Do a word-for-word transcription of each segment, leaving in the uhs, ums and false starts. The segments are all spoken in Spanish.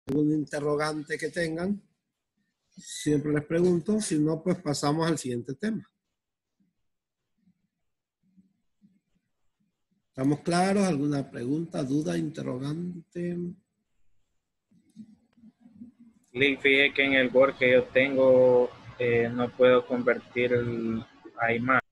algún interrogante que tengan, siempre les pregunto. Si no, pues pasamos al siguiente tema. ¿Estamos claros? ¿Alguna pregunta, duda, interrogante? Lee, fíjate que en el Word que yo tengo eh, no puedo convertir el, a imagen.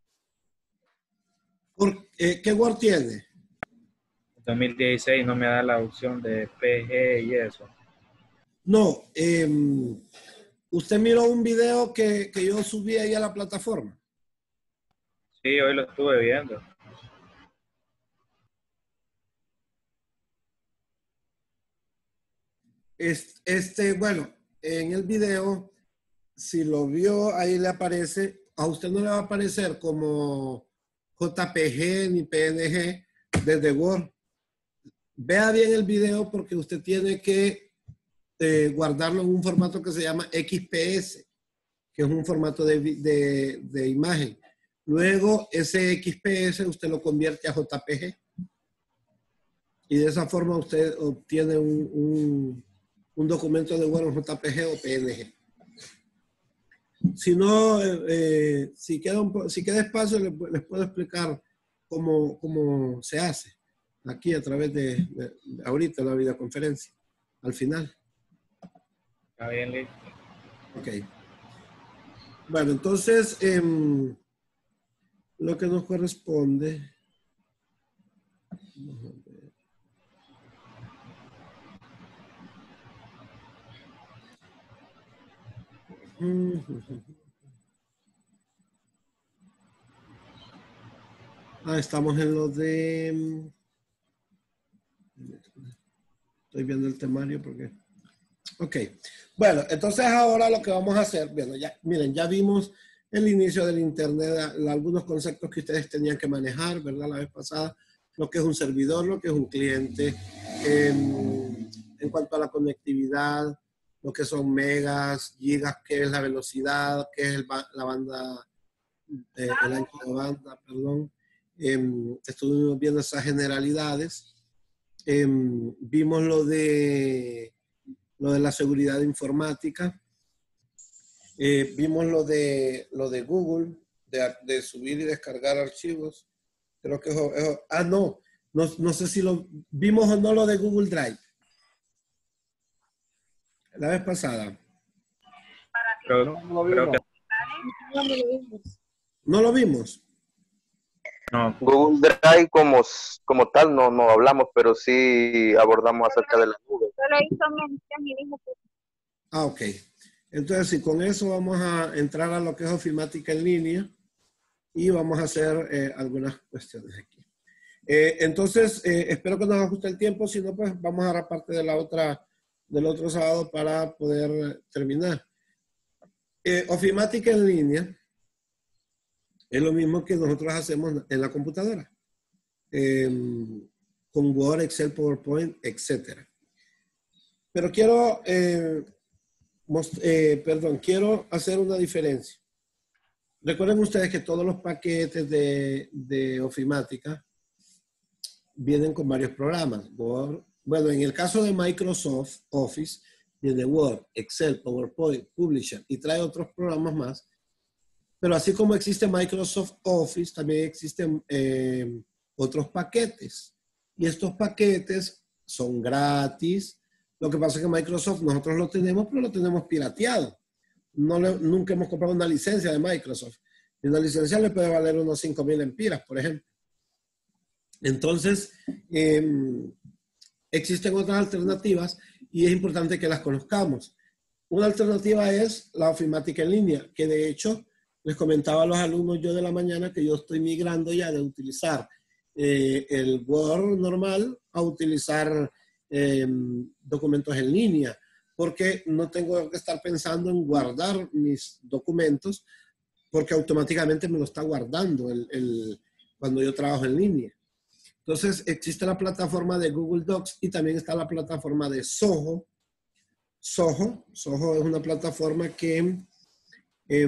¿Por, eh, ¿Qué Word tiene? dos mil dieciséis no me da la opción de P G y eso. No, eh, usted miró un video que, que yo subí ahí a la plataforma. Sí, hoy lo estuve viendo. Es, este, bueno, en el video, si lo vio, ahí le aparece, a usted no le va a aparecer como J P G ni P N G desde Word. Vea bien el video porque usted tiene que eh, guardarlo en un formato que se llama X P S, que es un formato de, de, de imagen. Luego, ese X P S usted lo convierte a J P G. Y de esa forma usted obtiene un, un, un documento de Word en J P G o P N G. Si no, eh, si, queda un, si queda espacio, les, les puedo explicar cómo, cómo se hace aquí a través de, de, de ahorita la videoconferencia, al final. Está bien, listo. Ok. Bueno, entonces, eh, lo que nos corresponde. Vamos a ver. Ah, estamos en lo de... Estoy viendo el temario porque... Ok. Bueno, entonces ahora lo que vamos a hacer... Bueno, ya, miren, ya vimos el inicio del Internet, algunos conceptos que ustedes tenían que manejar, ¿verdad? La vez pasada, lo que es un servidor, lo que es un cliente, eh, en cuanto a la conectividad, lo que son megas, gigas, qué es la velocidad, qué es el, la banda, eh, el ancho de banda, perdón. Eh, estuvimos viendo esas generalidades. Eh, vimos lo de, lo de la seguridad informática. Eh, vimos lo de, lo de Google, de, de subir y descargar archivos. Creo que eso, eso, ah, no, no, no sé si lo vimos o no lo de Google Drive. La vez pasada. Creo, No, no lo creo vimos. que No, no lo vimos. ¿No lo vimos? no. Google Drive como, como tal no, no hablamos, pero sí abordamos acerca de la nube. Solo hizo mención y dijo que... Ah, ok. Entonces, sí, con eso vamos a entrar a lo que es ofimática en línea y vamos a hacer eh, algunas cuestiones aquí. Eh, entonces, eh, espero que nos ajuste el tiempo, si no, pues vamos a la parte de la otra, del otro sábado para poder terminar. Eh, ofimática en línea es lo mismo que nosotros hacemos en la computadora, eh, con Word, Excel, PowerPoint, etcétera. Pero quiero, eh, most, eh, perdón, quiero hacer una diferencia. Recuerden ustedes que todos los paquetes de, de ofimática vienen con varios programas. Word, bueno, en el caso de Microsoft Office, viene Word, Excel, PowerPoint, Publisher y trae otros programas más. Pero así como existe Microsoft Office, también existen eh, otros paquetes. Y estos paquetes son gratis. Lo que pasa es que Microsoft nosotros lo tenemos, pero lo tenemos pirateado. No le, nunca hemos comprado una licencia de Microsoft. Y una licencia le puede valer unos cinco mil empiras, por ejemplo. Entonces, eh, existen otras alternativas y es importante que las conozcamos. Una alternativa es la ofimática en línea, que de hecho les comentaba a los alumnos yo de la mañana que yo estoy migrando ya de utilizar eh, el Word normal a utilizar eh, documentos en línea, porque no tengo que estar pensando en guardar mis documentos, porque automáticamente me lo está guardando el, el, cuando yo trabajo en línea. Entonces, existe la plataforma de Google Docs y también está la plataforma de Zoho. Zoho, Zoho es una plataforma que eh,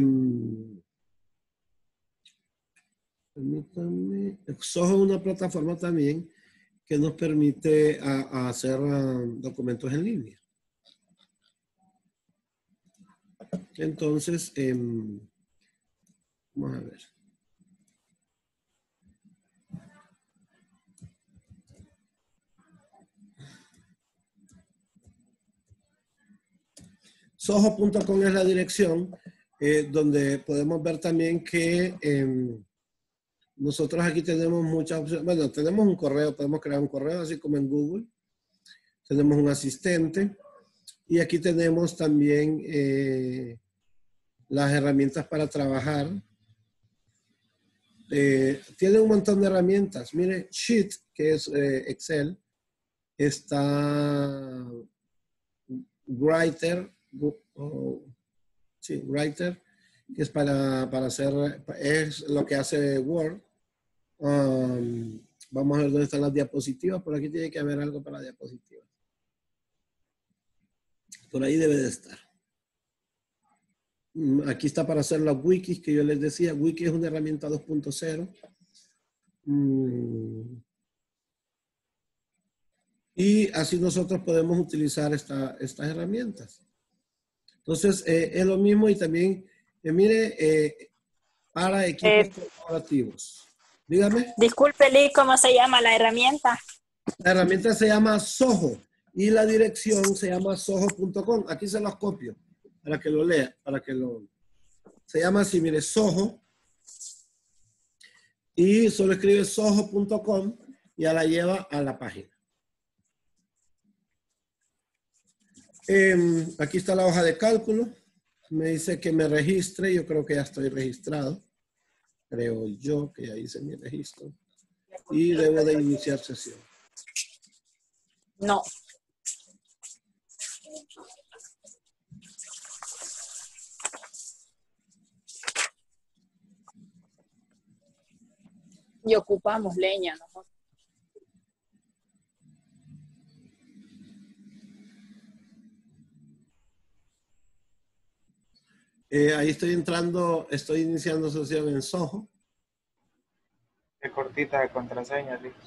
permítanme, Zoho es una plataforma también que nos permite a, a hacer uh, documentos en línea. Entonces, eh, vamos a ver. Soho punto com es la dirección eh, donde podemos ver también que eh, nosotros aquí tenemos muchas opciones. Bueno, tenemos un correo, podemos crear un correo, así como en Google. Tenemos un asistente. Y aquí tenemos también eh, las herramientas para trabajar. Eh, tiene un montón de herramientas. Mire, Sheet, que es eh, Excel. Está Writer. Oh, sí, Writer, que es para, para hacer, es lo que hace Word. Um, vamos a ver dónde están las diapositivas. Por aquí tiene que haber algo para diapositivas. Por ahí debe de estar. Aquí está para hacer las wikis que yo les decía. Wiki es una herramienta dos punto cero. Mm. Y así nosotros podemos utilizar esta, estas herramientas. Entonces, eh, es lo mismo y también, eh, mire, eh, para equipos Eh, corporativos. Dígame. Disculpe, Lee, ¿cómo se llama la herramienta? La herramienta se llama Soho y la dirección se llama soho punto com. Aquí se los copio para que lo lea, para que lo... Se llama así, mire, Soho. Y solo escribe soho punto com y ya la lleva a la página. Eh, aquí está la hoja de cálculo. Me dice que me registre. Yo creo que ya estoy registrado. Creo yo que ya hice mi registro. Y debo de iniciar sesión. No. Y ocupamos leña, ¿no? Eh, ahí estoy entrando, estoy iniciando sesión en Soho. Qué cortita de contraseña, Lee.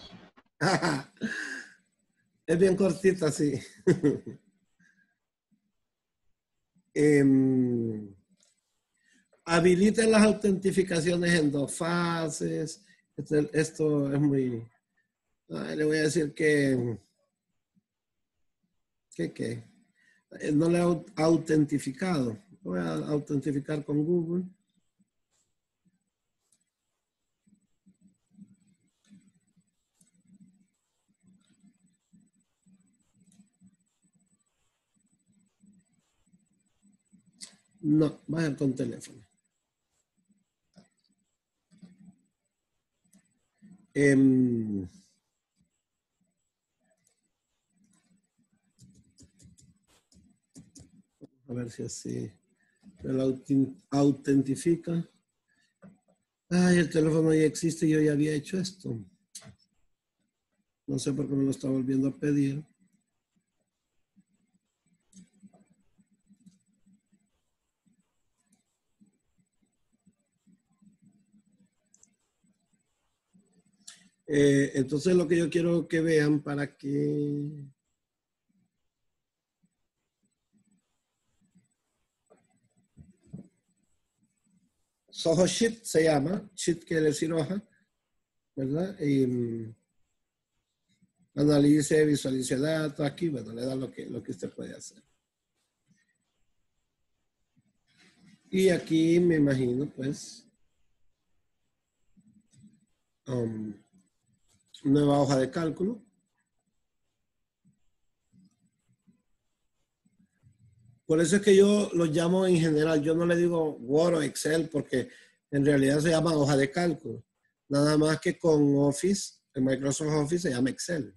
Es bien cortita, sí. eh, habiliten las autentificaciones en dos fases. Esto, esto es muy... Ay, le voy a decir que... que, que no le he autentificado. Voy a autentificar con Google. No, va a ser con teléfono. Eh, a ver si así me lo autentifica. Ay, el teléfono ya existe, yo ya había hecho esto. No sé por qué me lo está volviendo a pedir. Eh, entonces lo que yo quiero que vean para que... Soho Sheet se llama, Sheet quiere decir hoja, ¿verdad? Y um, analice, visualice datos, aquí, bueno, le da lo que, lo que usted puede hacer. Y aquí me imagino, pues, um, nueva hoja de cálculo. Por eso es que yo lo llamo en general, yo no le digo Word o Excel porque en realidad se llama hoja de cálculo. Nada más que con Office, en Microsoft Office se llama Excel.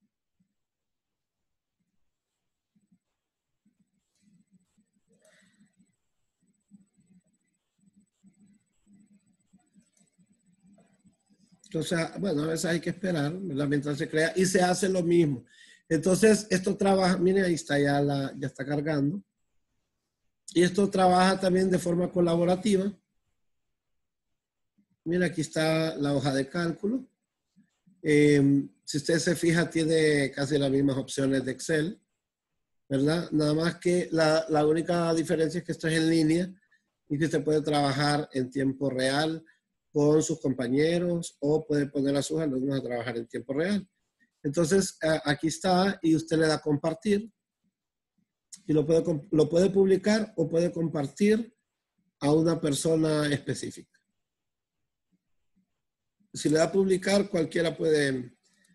Entonces, bueno, a veces hay que esperar, ¿verdad? Mientras se crea y se hace lo mismo. Entonces, esto trabaja, miren, ahí está ya, la, ya está cargando. Y esto trabaja también de forma colaborativa. Mira, aquí está la hoja de cálculo. Eh, si usted se fija, tiene casi las mismas opciones de Excel. ¿verdad? Nada más que la, la única diferencia es que esto es en línea y que usted puede trabajar en tiempo real con sus compañeros o puede poner a sus alumnos a trabajar en tiempo real. Entonces, aquí está y usted le da compartir y lo puede, lo puede publicar o puede compartir a una persona específica. Si le da publicar, cualquiera puede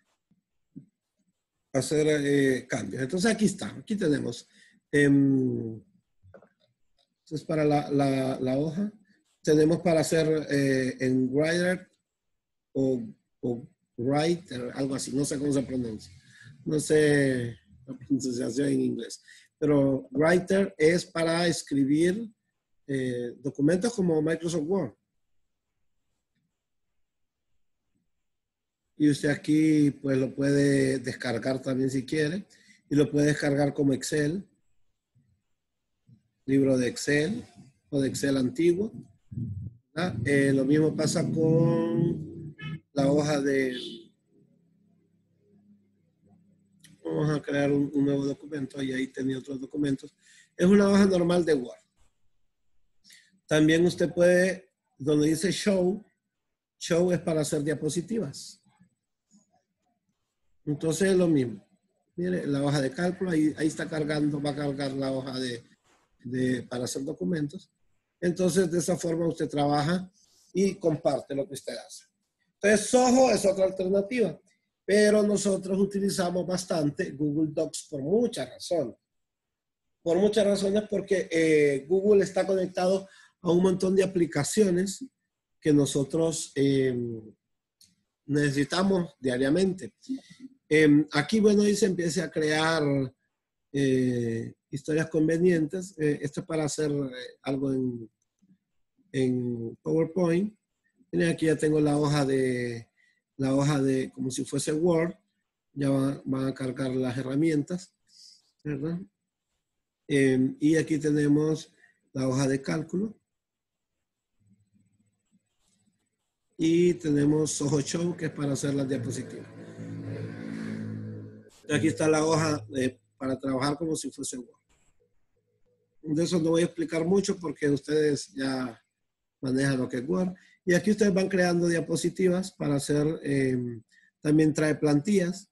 hacer eh, cambios. Entonces, aquí está. Aquí tenemos. Eh, entonces, para la, la, la hoja, tenemos para hacer eh, en Writer o, o Writer, algo así. No sé cómo se pronuncia. No sé la pronunciación en inglés. Pero Writer es para escribir eh, documentos como Microsoft Word. Y usted aquí pues lo puede descargar también si quiere. Y lo puede descargar como Excel. Libro de Excel o de Excel antiguo. Eh, lo mismo pasa con la hoja de... Vamos a crear un, un nuevo documento. Y ahí tenía otros documentos. Es una hoja normal de Word. También usted puede, donde dice Show, Show es para hacer diapositivas. Entonces es lo mismo. Mire, la hoja de cálculo, ahí, ahí está cargando, va a cargar la hoja de, de, para hacer documentos. Entonces, de esa forma usted trabaja y comparte lo que usted hace. Entonces, Zoho es otra alternativa. Pero nosotros utilizamos bastante Google Docs por muchas razones. Por muchas razones porque eh, Google está conectado a un montón de aplicaciones que nosotros eh, necesitamos diariamente. Eh, aquí, bueno, dice empiece a crear eh, historias convenientes. Eh, esto es para hacer eh, algo en, en PowerPoint. Miren, aquí ya tengo la hoja de, la hoja de, como si fuese Word. Ya van, van a cargar las herramientas, ¿verdad? Eh, y aquí tenemos la hoja de cálculo. Y tenemos Zoho Show, que es para hacer las diapositivas. Aquí está la hoja de, para trabajar como si fuese Word. De eso no voy a explicar mucho porque ustedes ya manejan lo que es Word. Y aquí ustedes van creando diapositivas para hacer, eh, también trae plantillas,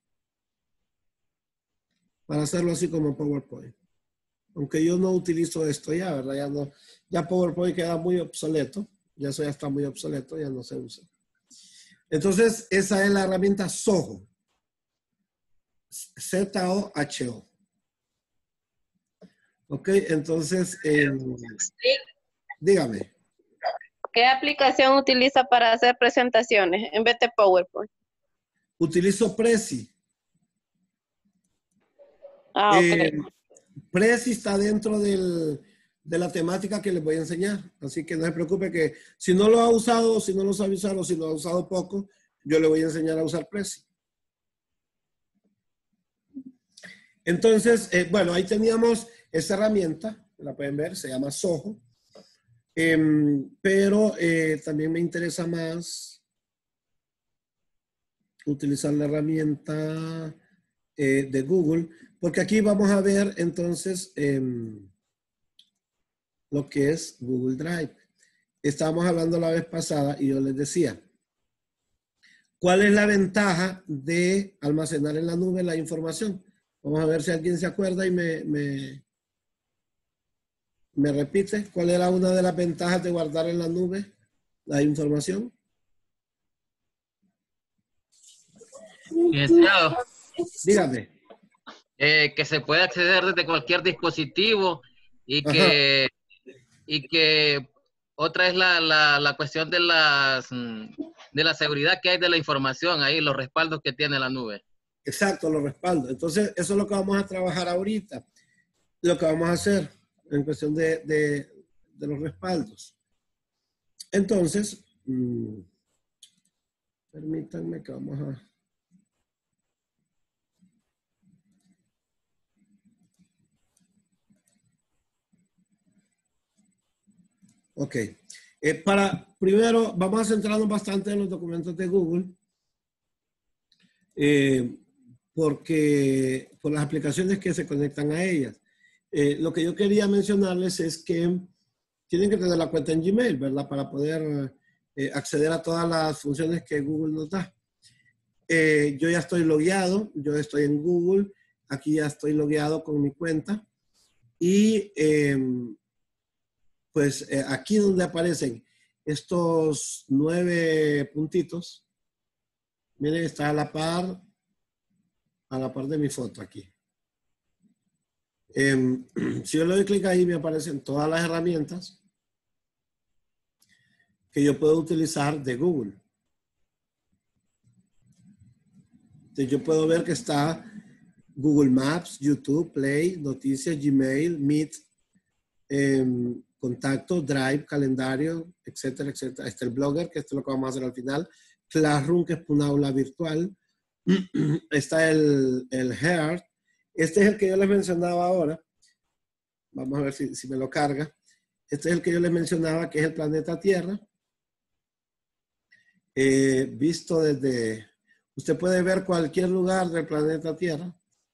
para hacerlo así como PowerPoint. Aunque yo no utilizo esto ya, ¿verdad? Ya, no, ya PowerPoint queda muy obsoleto. Ya eso ya está muy obsoleto, ya no se usa. Entonces, esa es la herramienta Zoho. Z O H O. Ok, entonces, eh, dígame. ¿Qué aplicación utiliza para hacer presentaciones en vez de PowerPoint? Utilizo Prezi. Ah, eh, ok. Prezi está dentro del, de la temática que les voy a enseñar. Así que no se preocupe que si no lo ha usado, si no lo sabe usar o si lo ha usado poco, yo le voy a enseñar a usar Prezi. Entonces, eh, bueno, ahí teníamos esa herramienta, la pueden ver, se llama Zoho. Eh, pero eh, también me interesa más utilizar la herramienta eh, de Google, porque aquí vamos a ver entonces eh, lo que es Google Drive. Estábamos hablando la vez pasada y yo les decía, ¿cuál es la ventaja de almacenar en la nube la información? Vamos a ver si alguien se acuerda y me, me, me repite. ¿Cuál era una de las ventajas de guardar en la nube la información? Licenciado, Dígame. eh, que se puede acceder desde cualquier dispositivo y Ajá. que, y que otra es la, la, la cuestión de, las, de la seguridad que hay de la información ahí, los respaldos que tiene la nube. Exacto, los respaldos. Entonces, eso es lo que vamos a trabajar ahorita. Lo que vamos a hacer en cuestión de, de, de los respaldos. Entonces, mmm, permítanme que vamos a... Ok. Eh, para, primero, vamos a centrarnos bastante en los documentos de Google. Eh, porque por las aplicaciones que se conectan a ellas. Eh, lo que yo quería mencionarles es que tienen que tener la cuenta en Gmail, ¿verdad? Para poder eh, acceder a todas las funciones que Google nos da. Eh, yo ya estoy logueado, yo estoy en Google, aquí ya estoy logueado con mi cuenta. Y eh, pues eh, aquí donde aparecen estos nueve puntitos, miren, está a la par, a la par de mi foto aquí. Eh, si yo le doy clic ahí, me aparecen todas las herramientas que yo puedo utilizar de Google. Entonces yo puedo ver que está Google Maps, YouTube, Play, Noticias, Gmail, Meet, eh, Contacto, Drive, Calendario, etcétera, etcétera. Está el Blogger, que esto es lo que vamos a hacer al final. Classroom, que es una aula virtual. Está el, el Heart. Este es el que yo les mencionaba ahora. Vamos a ver si, si me lo carga. Este es el que yo les mencionaba, que es el planeta Tierra. Eh, visto desde... Usted puede ver cualquier lugar del planeta Tierra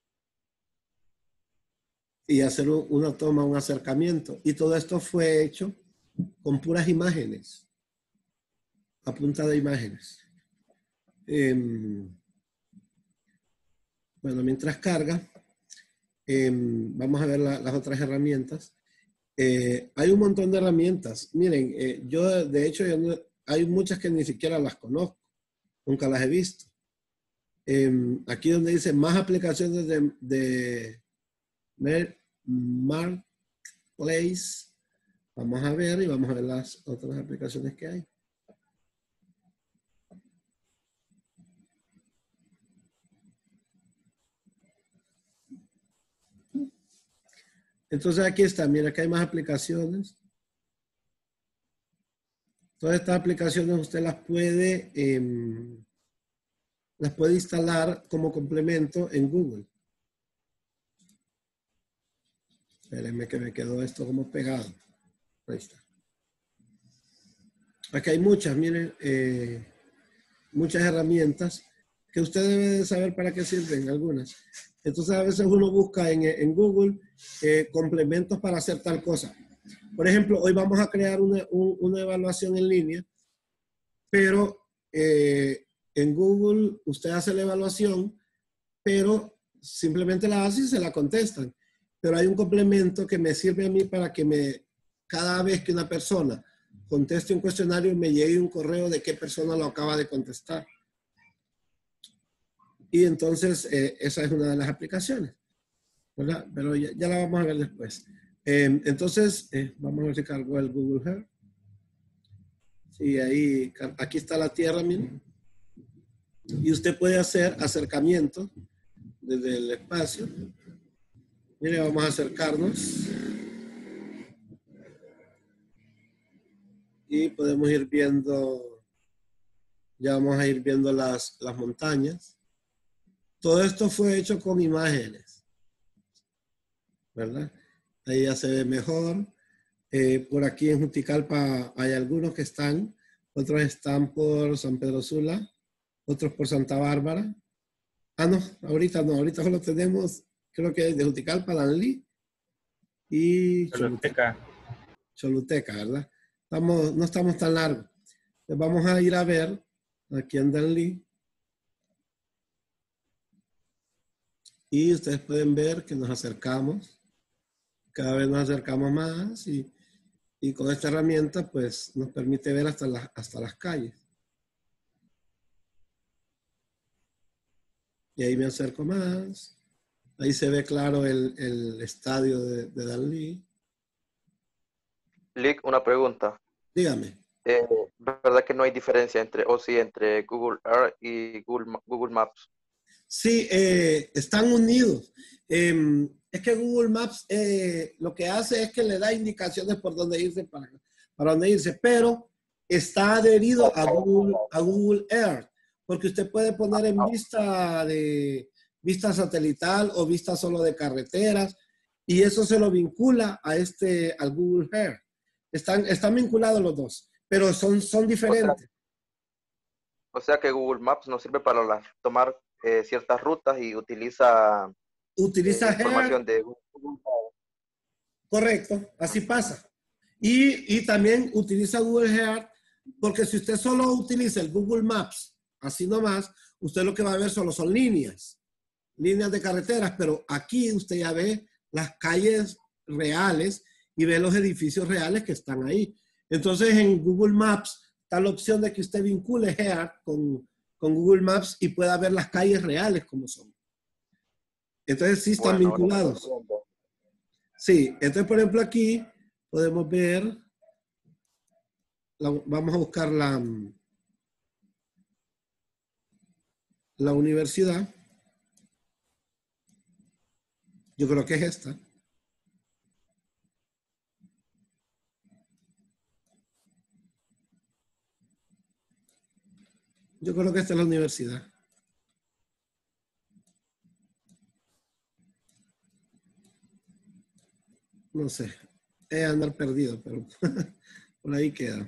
y hacer un, una toma, un acercamiento. Y todo esto fue hecho con puras imágenes, a punta de imágenes. Eh, bueno, mientras carga, eh, vamos a ver la, las otras herramientas. Eh, hay un montón de herramientas. Miren, eh, yo de hecho yo no, hay muchas que ni siquiera las conozco, nunca las he visto. Eh, aquí donde dice más aplicaciones de, de Marketplace, vamos a ver y vamos a ver las otras aplicaciones que hay. Entonces aquí está, mira que hay más aplicaciones. Todas estas aplicaciones usted las puede, eh, las puede instalar como complemento en Google. Espérenme que me quedó esto como pegado. Ahí está. Aquí hay muchas, miren, eh, muchas herramientas que usted debe de saber para qué sirven algunas. Entonces a veces uno busca en, en Google eh, complementos para hacer tal cosa. Por ejemplo, hoy vamos a crear una, un, una evaluación en línea, pero eh, en Google usted hace la evaluación, pero simplemente la hace y se la contestan. Pero hay un complemento que me sirve a mí para que me, cada vez que una persona conteste un cuestionario, me llegue un correo de qué persona lo acaba de contestar. Y entonces, eh, esa es una de las aplicaciones, ¿verdad? Pero ya, ya la vamos a ver después. Eh, entonces, eh, vamos a ver si cargó el Google Earth. Sí, ahí, aquí está la Tierra, miren. Y usted puede hacer acercamiento desde el espacio. Mire, vamos a acercarnos. Y podemos ir viendo, ya vamos a ir viendo las, las montañas. Todo esto fue hecho con imágenes, ¿verdad? Ahí ya se ve mejor. Eh, por aquí en Juticalpa hay algunos que están, otros están por San Pedro Sula, otros por Santa Bárbara. Ah, no, ahorita no, ahorita solo tenemos, creo que es de Juticalpa, Danlí y Choluteca. Choluteca, ¿verdad? Estamos, no estamos tan largos. Entonces vamos a ir a ver aquí en Danlí. Y ustedes pueden ver que nos acercamos, cada vez nos acercamos más y, y con esta herramienta pues nos permite ver hasta, la, hasta las calles. Y ahí me acerco más. Ahí se ve claro el, el estadio de, de Danlí. Lick, una pregunta. Dígame. Eh, ¿Verdad que no hay diferencia entre, o sí, entre Google Earth y Google, Google Maps? Sí, eh, están unidos. Eh, es que Google Maps eh, lo que hace es que le da indicaciones por dónde irse, para, para dónde irse, pero está adherido a Google, a Google Earth, porque usted puede poner en vista de vista satelital o vista solo de carreteras, y eso se lo vincula a este, al Google Earth. Están, están vinculados los dos, pero son, son diferentes. O sea, o sea que Google Maps nos sirve para la, tomar eh, ciertas rutas y utiliza, Utiliza eh, información Earth. de Google. Correcto, así pasa. Y, y también utiliza Google Earth, porque si usted solo utiliza el Google Maps, así nomás, usted lo que va a ver solo son líneas, líneas de carreteras, pero aquí usted ya ve las calles reales y ve los edificios reales que están ahí. Entonces en Google Maps está la opción de que usted vincule Earth con, con Google Maps y pueda ver las calles reales como son. Entonces sí están Bueno, vinculados. Sí, entonces por ejemplo aquí podemos ver, la, vamos a buscar la, la universidad. Yo creo que es esta. Yo creo que esta es la universidad. No sé, es andar perdido, pero por ahí queda.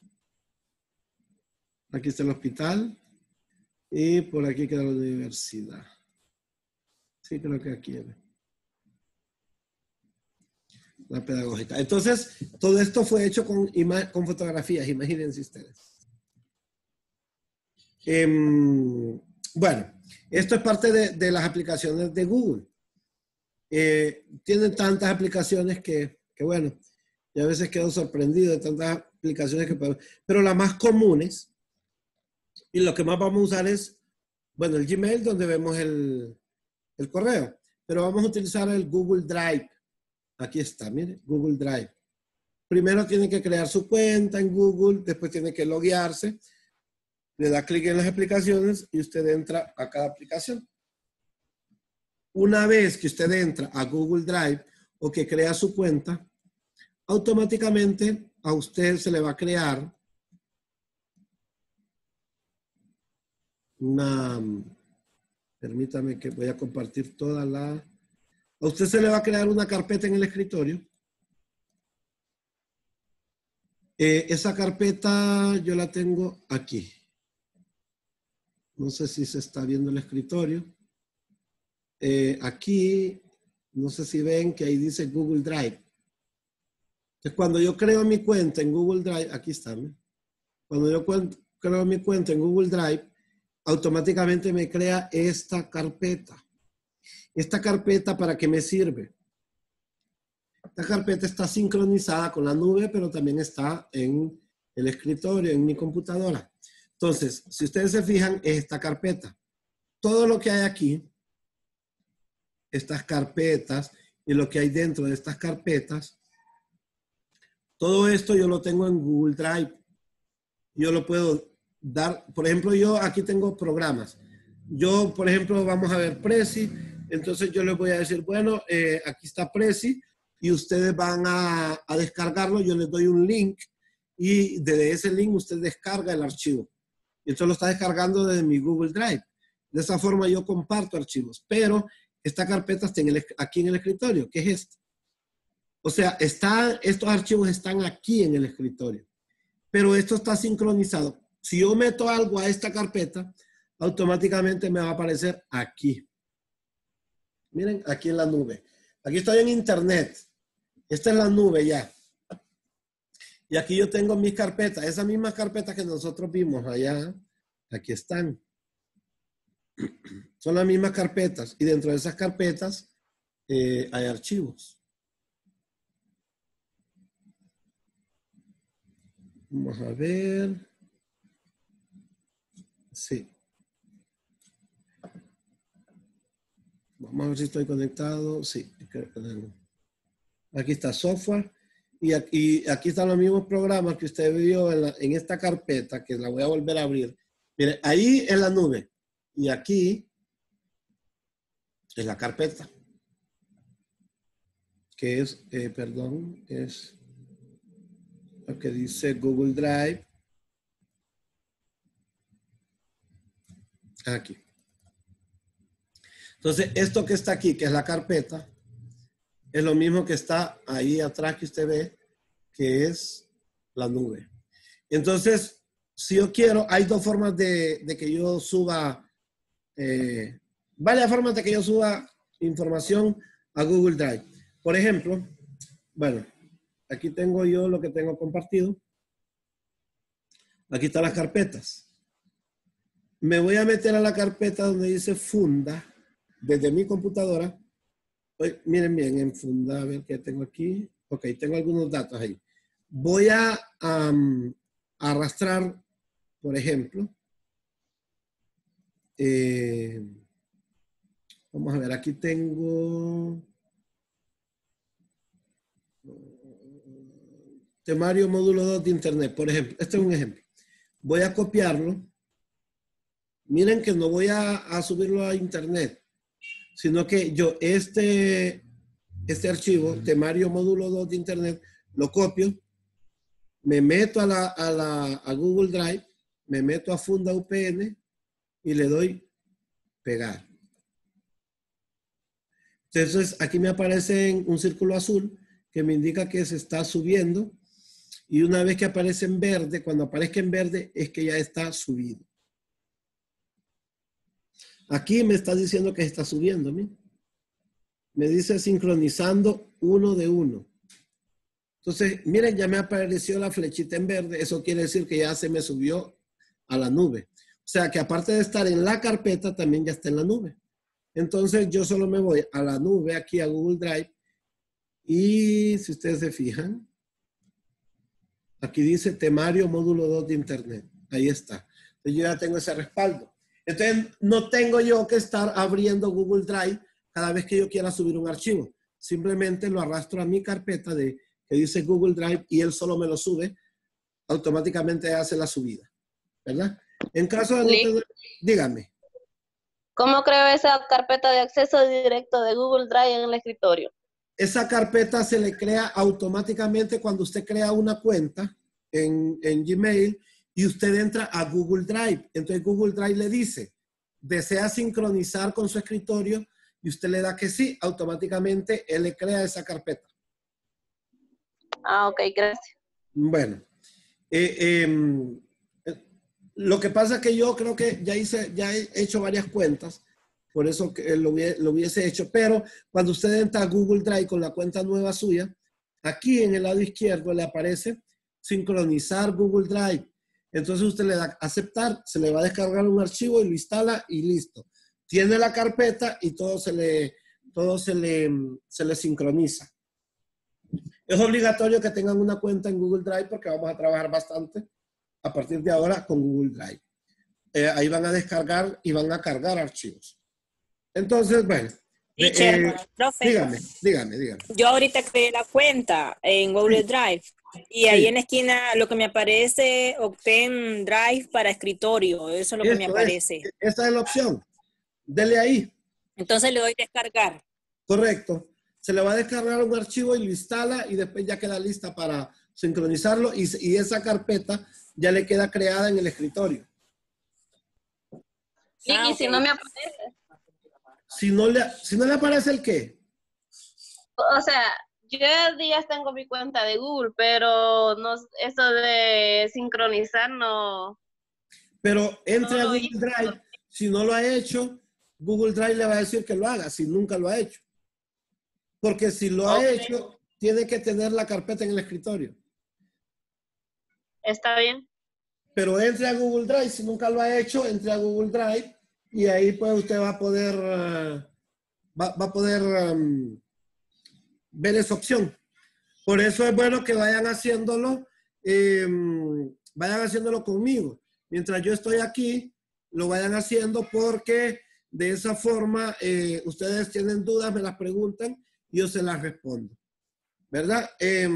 Aquí está el hospital y por aquí queda la universidad. Sí, creo que aquí es la pedagógica. Entonces, todo esto fue hecho con, con fotografías, imagínense ustedes. Eh, bueno, esto es parte de, de las aplicaciones de Google. Eh, tienen tantas aplicaciones que, que, bueno, yo a veces quedo sorprendido de tantas aplicaciones que podemos, pero las más comunes y lo que más vamos a usar es, bueno, el Gmail, donde vemos el, el correo, pero vamos a utilizar el Google Drive. Aquí está, mire, Google Drive. Primero tiene que crear su cuenta en Google, después tiene que loguearse, le da clic en las aplicaciones y usted entra a cada aplicación. Una vez que usted entra a Google Drive o que crea su cuenta, automáticamente a usted se le va a crear una, permítame que voy a compartir toda la, a usted se le va a crear una carpeta en el escritorio. Eh, esa carpeta yo la tengo aquí. No sé si se está viendo el escritorio. Eh, aquí, no sé si ven que ahí dice Google Drive. Entonces, cuando yo creo mi cuenta en Google Drive, aquí está, ¿no? Cuando yo creo mi cuenta en Google Drive, automáticamente me crea esta carpeta. Esta carpeta, ¿para qué me sirve? Esta carpeta está sincronizada con la nube, pero también está en el escritorio, en mi computadora. Entonces, si ustedes se fijan, es esta carpeta. Todo lo que hay aquí, estas carpetas y lo que hay dentro de estas carpetas, todo esto yo lo tengo en Google Drive. Yo lo puedo dar, por ejemplo, yo aquí tengo programas. Yo, por ejemplo, vamos a ver Prezi, entonces yo les voy a decir, bueno, eh, aquí está Prezi y ustedes van a, a descargarlo, yo les doy un link y desde ese link usted descarga el archivo. Y esto lo está descargando desde mi Google Drive. De esa forma yo comparto archivos, pero esta carpeta está en el, aquí en el escritorio, que es esta. O sea, está, estos archivos están aquí en el escritorio, pero esto está sincronizado. Si yo meto algo a esta carpeta, automáticamente me va a aparecer aquí. Miren, aquí en la nube. Aquí estoy en internet. Esta es la nube ya. Y aquí yo tengo mis carpetas. Esas mismas carpetas que nosotros vimos allá, aquí están. Son las mismas carpetas. Y dentro de esas carpetas eh, hay archivos. Vamos a ver. Sí. Vamos a ver si estoy conectado. Sí. Aquí está software. Y aquí, aquí están los mismos programas que usted vio en, la, en esta carpeta, que la voy a volver a abrir. Mire, ahí en la nube. Y aquí es la carpeta. Que es, eh, perdón, es lo que dice Google Drive. Aquí. Entonces, esto que está aquí, que es la carpeta, es lo mismo que está ahí atrás que usted ve, que es la nube. Entonces, si yo quiero, hay dos formas de, de que yo suba eh, varias formas de que yo suba información a Google Drive. Por ejemplo, bueno, aquí tengo yo lo que tengo compartido. Aquí están las carpetas. Me voy a meter a la carpeta donde dice Funda, desde mi computadora. Oye, miren bien, en Funda, a ver qué tengo aquí. Ok, tengo algunos datos ahí. Voy a um, arrastrar, por ejemplo, eh, vamos a ver, aquí tengo temario módulo dos de Internet, por ejemplo. Este es un ejemplo. Voy a copiarlo. Miren que no voy a, a subirlo a Internet, sino que yo este, este archivo, temario módulo dos de Internet, lo copio, me meto a, la, a, la, a Google Drive, me meto a Funda U P N y le doy pegar. Entonces, aquí me aparece un círculo azul que me indica que se está subiendo. Y una vez que aparece en verde, cuando aparezca en verde, es que ya está subido. Aquí me está diciendo que está subiendo. ¿sí? Me dice sincronizando uno de uno. Entonces, miren, ya me apareció la flechita en verde. Eso quiere decir que ya se me subió a la nube. O sea, que aparte de estar en la carpeta, también ya está en la nube. Entonces, yo solo me voy a la nube, aquí a Google Drive. Y si ustedes se fijan, aquí dice temario módulo dos de Internet. Ahí está. Entonces, yo ya tengo ese respaldo. Entonces, no tengo yo que estar abriendo Google Drive cada vez que yo quiera subir un archivo. Simplemente lo arrastro a mi carpeta de, que dice Google Drive y él solo me lo sube. Automáticamente hace la subida. ¿Verdad? En caso de no tener, dígame. ¿Cómo creo esa carpeta de acceso directo de Google Drive en el escritorio? Esa carpeta se le crea automáticamente cuando usted crea una cuenta en, en Gmail y usted entra a Google Drive. Entonces Google Drive le dice, desea sincronizar con su escritorio y usted le da que sí, automáticamente él le crea esa carpeta. Ah, ok, gracias. Bueno, eh, eh, lo que pasa es que yo creo que ya hice, ya he hecho varias cuentas. Por eso que lo, lo hubiese hecho. Pero cuando usted entra a Google Drive con la cuenta nueva suya, aquí en el lado izquierdo le aparece sincronizar Google Drive. Entonces usted le da aceptar, se le va a descargar un archivo y lo instala y listo. Tiene la carpeta y todo se le, todo se le, se le sincroniza. Es obligatorio que tengan una cuenta en Google Drive porque vamos a trabajar bastante a partir de ahora con Google Drive. Eh, ahí van a descargar y van a cargar archivos. Entonces, bueno. Teacher, eh, profe, dígame, dígame, dígame. yo ahorita creé la cuenta en Google Sí. Drive y ahí Sí. en la esquina lo que me aparece, obtén Drive para escritorio, eso es lo que me Esto aparece. es, esa es la opción. Dele ahí. Entonces le doy descargar. Correcto. Se le va a descargar un archivo y lo instala y después ya queda lista para sincronizarlo y, y esa carpeta ya le queda creada en el escritorio. Sí, Ah, y si ok. no me aparece. Si no le, si no le aparece el qué. O sea, yo ya tengo mi cuenta de Google, pero no, eso de sincronizar no. Pero entre No a lo Google hice. Drive. Si no lo ha hecho, Google Drive le va a decir que lo haga si nunca lo ha hecho. Porque si lo ha Ok. hecho, tiene que tener la carpeta en el escritorio. ¿Está bien? Pero entre a Google Drive, si nunca lo ha hecho, entre a Google Drive y ahí pues usted va a poder, uh, va, va a poder um, ver esa opción. Por eso es bueno que vayan haciéndolo, eh, vayan haciéndolo conmigo. Mientras yo estoy aquí, lo vayan haciendo porque de esa forma eh, ustedes tienen dudas, me las preguntan y yo se las respondo. ¿Verdad? Eh,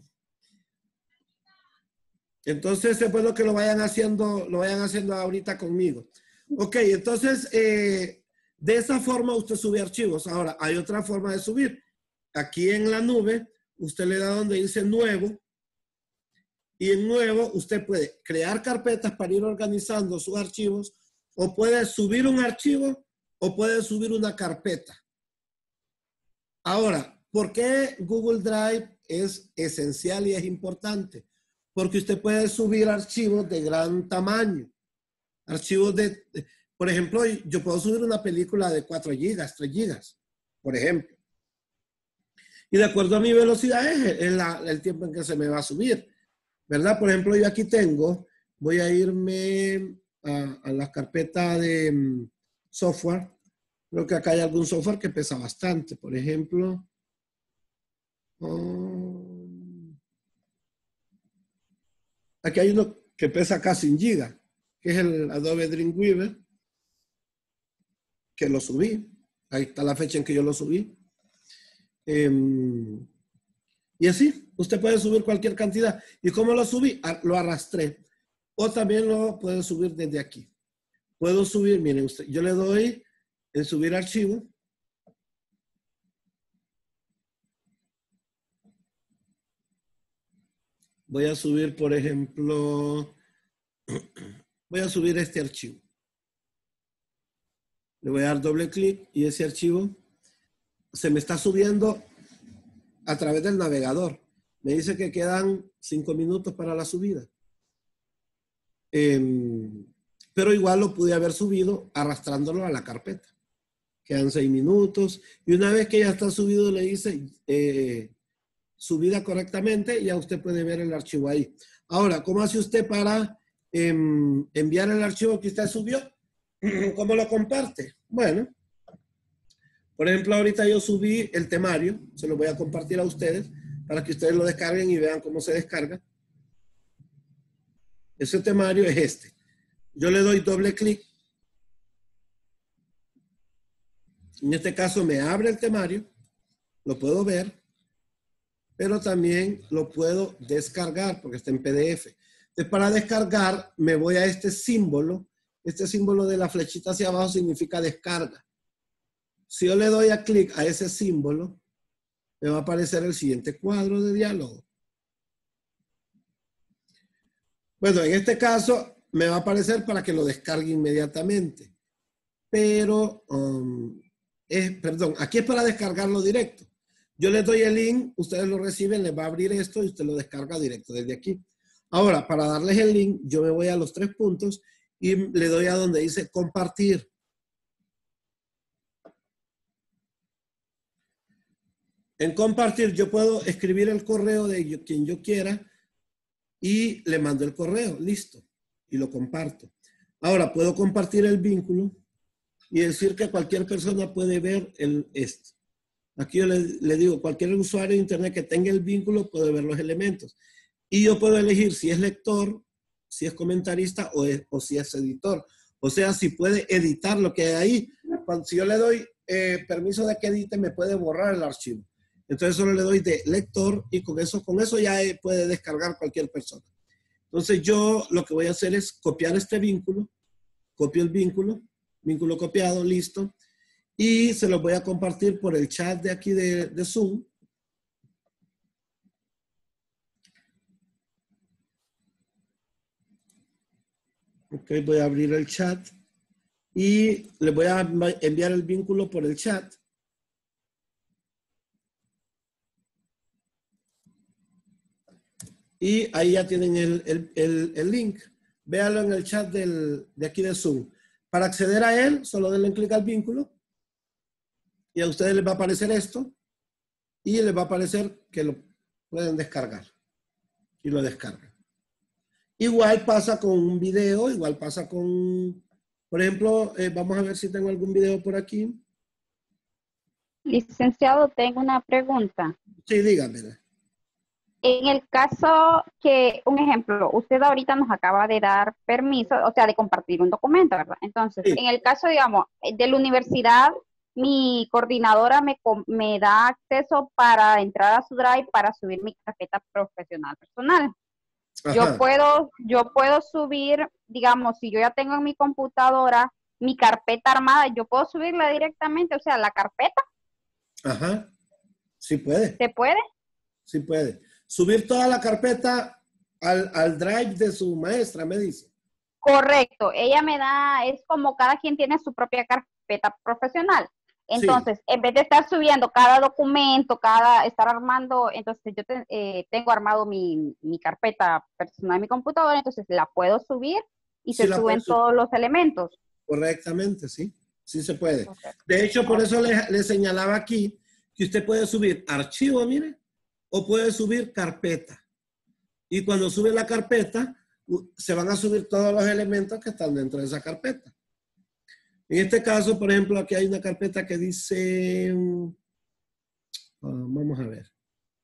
Entonces es bueno que lo vayan haciendo, lo vayan haciendo ahorita conmigo. Ok, entonces eh, de esa forma usted sube archivos. Ahora, hay otra forma de subir. Aquí en la nube, usted le da donde dice nuevo. Y en nuevo, usted puede crear carpetas para ir organizando sus archivos. O puede subir un archivo o puede subir una carpeta. Ahora, ¿por qué Google Drive es esencial y es importante? Porque usted puede subir archivos de gran tamaño. Archivos de, Por ejemplo, yo puedo subir una película de cuatro gigas, tres gigas, por ejemplo. Y de acuerdo a mi velocidad es, es la, el tiempo en que se me va a subir, ¿verdad? Por ejemplo, yo aquí tengo, voy a irme a, a la carpeta de um, software. Creo que acá hay algún software que pesa bastante. Por ejemplo, um, aquí hay uno que pesa casi un giga, que es el Adobe Dreamweaver, que lo subí. Ahí está la fecha en que yo lo subí. Eh, y así, usted puede subir cualquier cantidad. ¿Y cómo lo subí? Lo arrastré. O también lo puede subir desde aquí. Puedo subir, miren usted, yo le doy en subir archivo. Voy a subir, por ejemplo, voy a subir este archivo. Le voy a dar doble clic y ese archivo se me está subiendo a través del navegador. Me dice que quedan cinco minutos para la subida. Eh, pero igual lo pude haber subido arrastrándolo a la carpeta. Quedan seis minutos. Y una vez que ya está subido, le dice eh, subida correctamente y ya usted puede ver el archivo ahí. Ahora, ¿cómo hace usted para eh, enviar el archivo que usted subió? ¿Cómo lo comparte? Bueno, por ejemplo, ahorita yo subí el temario, se lo voy a compartir a ustedes para que ustedes lo descarguen y vean cómo se descarga. Ese temario es este. Yo le doy doble clic. En este caso me abre el temario, lo puedo ver, pero también lo puedo descargar porque está en P D F. Entonces, para descargar me voy a este símbolo. Este símbolo de la flechita hacia abajo significa descarga. Si yo le doy a clic a ese símbolo, me va a aparecer el siguiente cuadro de diálogo. Bueno, en este caso me va a aparecer para que lo descargue inmediatamente. Pero, um, es, perdón, aquí es para descargarlo directo. Yo les doy el link, ustedes lo reciben, les va a abrir esto y usted lo descarga directo desde aquí. Ahora, para darles el link, yo me voy a los tres puntos y le doy a donde dice compartir. En compartir yo puedo escribir el correo de quien yo quiera y le mando el correo, listo, y lo comparto. Ahora puedo compartir el vínculo y decir que cualquier persona puede ver el, esto. Aquí yo le, le digo, cualquier usuario de internet que tenga el vínculo puede ver los elementos. Y yo puedo elegir si es lector, si es comentarista o, es, o si es editor. O sea, si puede editar lo que hay ahí. Cuando, si yo le doy eh, permiso de que edite, me puede borrar el archivo. Entonces solo le doy de lector y con eso, con eso ya puede descargar cualquier persona. Entonces yo lo que voy a hacer es copiar este vínculo, copio el vínculo, vínculo copiado, listo, y se lo voy a compartir por el chat de aquí de, de Zoom. Ok, voy a abrir el chat y le voy a enviar el vínculo por el chat. Y ahí ya tienen el, el, el, el link. Véanlo en el chat del, de aquí de Zoom. Para acceder a él, solo denle clic al vínculo. Y a ustedes les va a aparecer esto. Y les va a aparecer que lo pueden descargar. Y lo descargan. Igual pasa con un video. Igual pasa con... Por ejemplo, eh, vamos a ver si tengo algún video por aquí. Licenciado, tengo una pregunta. Sí, dígame. En el caso que, un ejemplo, usted ahorita nos acaba de dar permiso, o sea, de compartir un documento, ¿verdad? Entonces, Sí. en el caso, digamos, de la universidad, mi coordinadora me, me da acceso para entrar a su Drive para subir mi carpeta profesional personal. Ajá. Yo puedo, yo puedo subir, digamos, si yo ya tengo en mi computadora mi carpeta armada, yo puedo subirla directamente, o sea, la carpeta. Ajá. Sí puede. ¿Se puede? Sí puede. Subir toda la carpeta al, al Drive de su maestra, me dice. Correcto. Ella me da, es como cada quien tiene su propia carpeta profesional. Entonces, sí. En vez de estar subiendo cada documento, cada, estar armando, entonces yo te, eh, tengo armado mi, mi carpeta personal en mi computadora, entonces la puedo subir y Sí, se la suben puedes subir. todos los elementos. Correctamente, sí. Sí se puede. Okay. De hecho, por eso le, le señalaba aquí que usted puede subir archivo, mire, o puede subir carpeta. Y cuando sube la carpeta, se van a subir todos los elementos que están dentro de esa carpeta. En este caso, por ejemplo, aquí hay una carpeta que dice, uh, vamos a ver.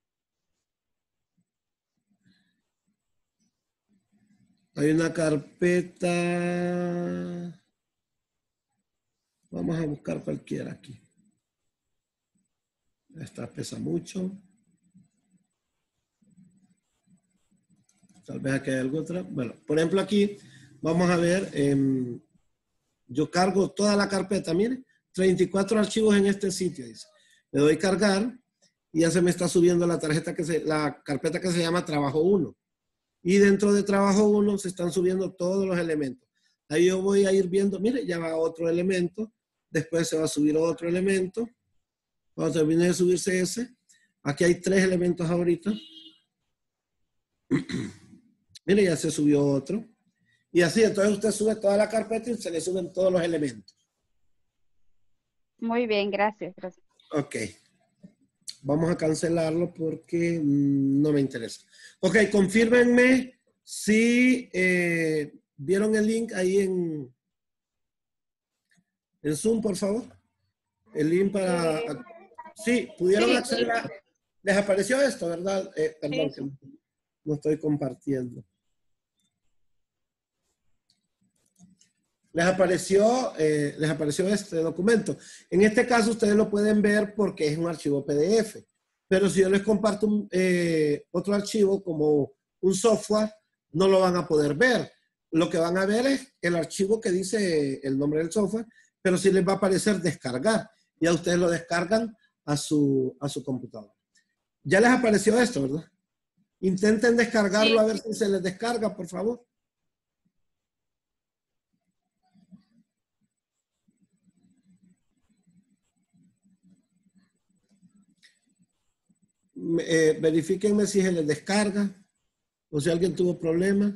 Hay una carpeta, vamos a buscar cualquiera aquí. Esta pesa mucho. Tal vez aquí hay algo otra. Bueno, por ejemplo aquí, vamos a ver, eh, yo cargo toda la carpeta, mire, treinta y cuatro archivos en este sitio, dice. Le doy cargar y ya se me está subiendo la tarjeta que se, la carpeta que se llama trabajo uno. Y dentro de trabajo uno se están subiendo todos los elementos. Ahí yo voy a ir viendo, mire, ya va otro elemento, después se va a subir otro elemento. Cuando termine de subirse ese, aquí hay tres elementos ahorita. Mire, ya se subió otro. Y así, entonces usted sube toda la carpeta y se le suben todos los elementos. Muy bien, gracias. gracias. Ok. Vamos a cancelarlo porque no me interesa. Ok, confírmenme si eh, vieron el link ahí en, en Zoom, por favor. El link para... Sí, pudieron Sí, acceder a... Les apareció esto, ¿verdad? Eh, perdón, Sí. que no estoy compartiendo. Les apareció, eh, les apareció este documento. En este caso ustedes lo pueden ver porque es un archivo P D F. Pero si yo les comparto un, eh, otro archivo como un software, no lo van a poder ver. Lo que van a ver es el archivo que dice el nombre del software, pero sí les va a aparecer descargar. Y a ustedes lo descargan a su, a su computadora. Ya les apareció esto, ¿verdad? Intenten descargarlo, Sí. a ver si se les descarga, por favor. Eh, verifíquenme si se les descarga o si alguien tuvo problemas.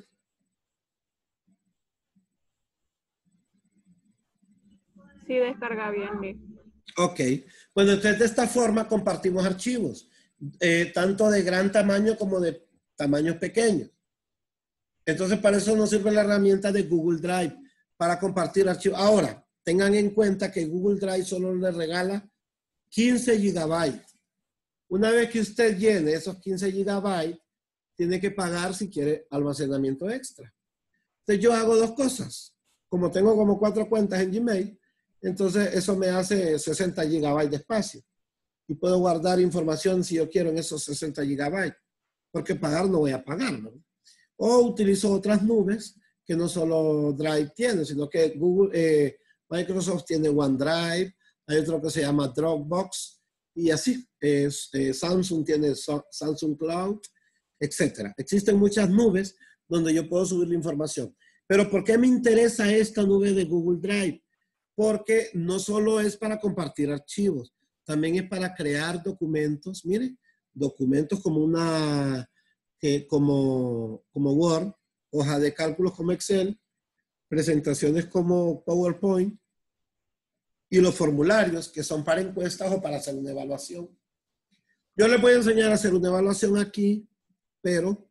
Sí, descarga bien, Lee. Ok. Bueno, entonces de esta forma compartimos archivos, eh, tanto de gran tamaño como de tamaños pequeños. Entonces para eso nos sirve la herramienta de Google Drive, para compartir archivos. Ahora, tengan en cuenta que Google Drive solo les regala quince gigabytes. Una vez que usted llene esos quince gigabytes, tiene que pagar si quiere almacenamiento extra. Entonces yo hago dos cosas. Como tengo como cuatro cuentas en Gmail, entonces eso me hace sesenta gigabytes de espacio. Y puedo guardar información si yo quiero en esos sesenta gigabytes. Porque pagar no voy a pagar, ¿no? O utilizo otras nubes que no solo Drive tiene, sino que Google, eh, Microsoft tiene OneDrive, hay otro que se llama Dropbox, y así. Eh, eh, Samsung tiene so, Samsung Cloud, etcétera. Existen muchas nubes donde yo puedo subir la información. Pero ¿por qué me interesa esta nube de Google Drive? Porque no solo es para compartir archivos, también es para crear documentos. Mire, documentos como una, eh, como, como Word, hoja de cálculos como Excel, presentaciones como PowerPoint y los formularios que son para encuestas o para hacer una evaluación. Yo les voy a enseñar a hacer una evaluación aquí, pero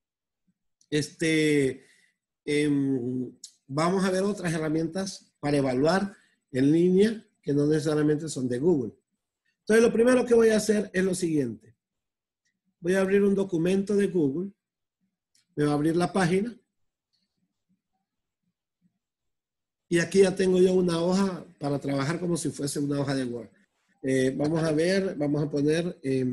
este, eh, vamos a ver otras herramientas para evaluar en línea que no necesariamente son de Google. Entonces, lo primero que voy a hacer es lo siguiente. Voy a abrir un documento de Google. Me va a abrir la página. Y aquí ya tengo yo una hoja para trabajar como si fuese una hoja de Word. Eh, vamos a ver, vamos a poner eh,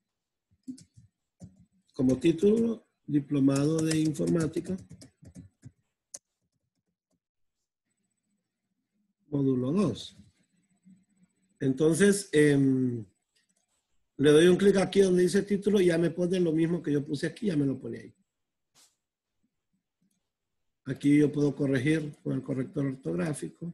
como título, Diplomado de Informática. Módulo dos. Entonces, eh, le doy un clic aquí donde dice título y ya me pone lo mismo que yo puse aquí, ya me lo pone ahí. Aquí yo puedo corregir con el corrector ortográfico.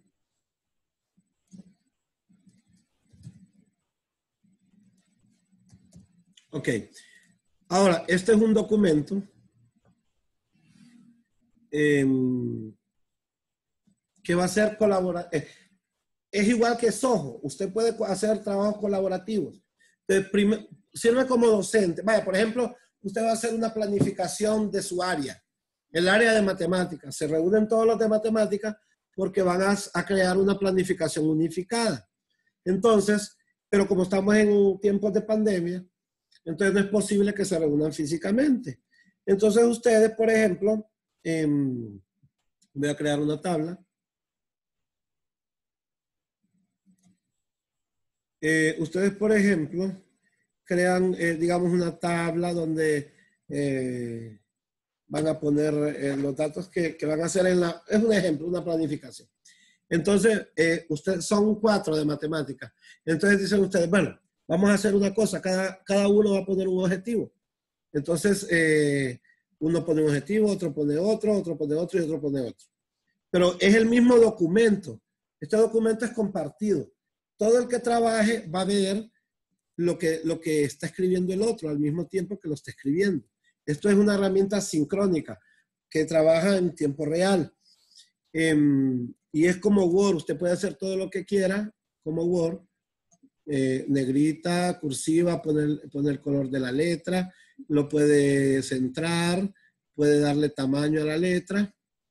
Ok. Ahora, este es un documento eh, que va a ser colaborativo. Es igual que Soho. Usted puede hacer trabajos colaborativos. Entonces, sirve como docente. Vaya, por ejemplo, usted va a hacer una planificación de su área, el área de matemáticas. Se reúnen todos los de matemáticas porque van a, a crear una planificación unificada. Entonces, pero como estamos en tiempos de pandemia, entonces no es posible que se reúnan físicamente. Entonces ustedes, por ejemplo, eh, voy a crear una tabla. Eh, ustedes, por ejemplo, crean, eh, digamos, una tabla donde eh, van a poner eh, los datos que, que van a hacer en la... Es un ejemplo, una planificación. Entonces, eh, ustedes son cuatro de matemáticas. Entonces dicen ustedes, bueno, vamos a hacer una cosa, cada, cada uno va a poner un objetivo. Entonces, eh, uno pone un objetivo, otro pone otro, otro pone otro y otro pone otro. Pero es el mismo documento. Este documento es compartido. Todo el que trabaje va a ver lo que, lo que está escribiendo el otro al mismo tiempo que lo está escribiendo. Esto es una herramienta sincrónica que trabaja en tiempo real. Eh, y es como Word. Usted puede hacer todo lo que quiera como Word. Eh, negrita, cursiva, poner, poner el color de la letra. Lo puede centrar. Puede darle tamaño a la letra.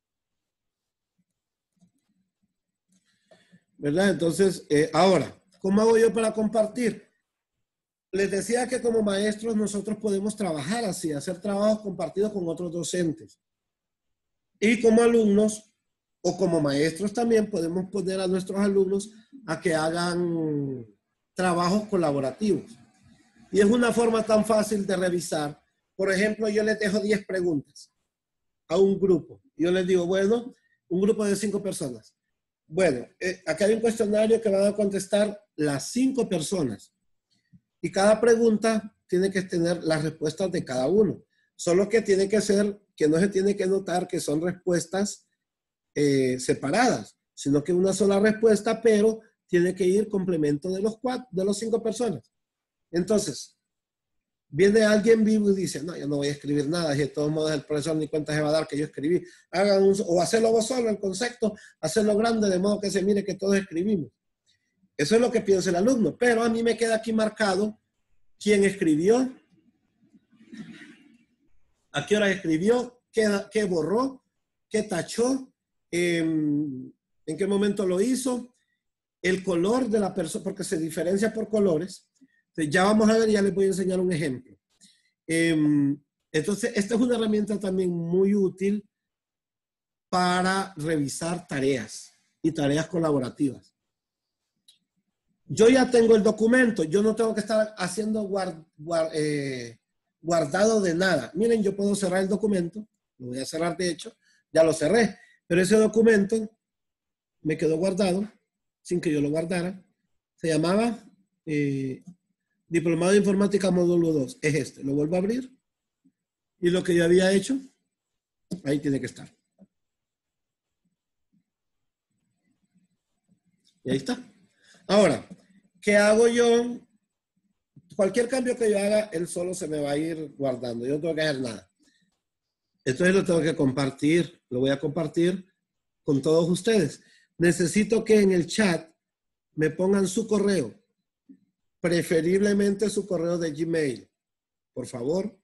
¿Verdad? Entonces, eh, ahora, ¿cómo hago yo para compartir? Les decía que como maestros nosotros podemos trabajar así, hacer trabajos compartidos con otros docentes. Y como alumnos, o como maestros también, podemos poner a nuestros alumnos a que hagan trabajos colaborativos. Y es una forma tan fácil de revisar. Por ejemplo, yo les dejo diez preguntas a un grupo. Yo les digo, bueno, un grupo de cinco personas. Bueno, eh, acá hay un cuestionario que van a contestar las cinco personas. Y cada pregunta tiene que tener las respuestas de cada uno. Solo que tiene que ser, que no se tiene que notar que son respuestas eh, separadas, sino que una sola respuesta, pero tiene que ir complemento de los cuatro, de los cinco personas. Entonces, viene alguien vivo y dice, no, yo no voy a escribir nada, y de todos modos el profesor ni cuenta se va a dar que yo escribí. Hagan un, o hacerlo vos solo, el concepto, hacerlo grande, de modo que se mire que todos escribimos. Eso es lo que piensa el alumno, pero a mí me queda aquí marcado quién escribió, a qué hora escribió, qué, qué borró, qué tachó, eh, en qué momento lo hizo, el color de la persona, porque se diferencia por colores. Entonces, ya vamos a ver, ya les voy a enseñar un ejemplo. Eh, entonces, esta es una herramienta también muy útil para revisar tareas y tareas colaborativas. Yo ya tengo el documento, yo no tengo que estar haciendo guard, guard, eh, guardado de nada. Miren, yo puedo cerrar el documento, lo voy a cerrar de hecho, ya lo cerré, pero ese documento me quedó guardado sin que yo lo guardara. Se llamaba eh, Diplomado de Informática Módulo dos. Es este, lo vuelvo a abrir y lo que yo había hecho, ahí tiene que estar. Y ahí está. Ahora, ¿qué hago yo? Cualquier cambio que yo haga, él solo se me va a ir guardando. Yo no tengo que hacer nada. Entonces lo tengo que compartir. Lo voy a compartir con todos ustedes. Necesito que en el chat me pongan su correo. Preferiblemente su correo de Gmail. Por favor.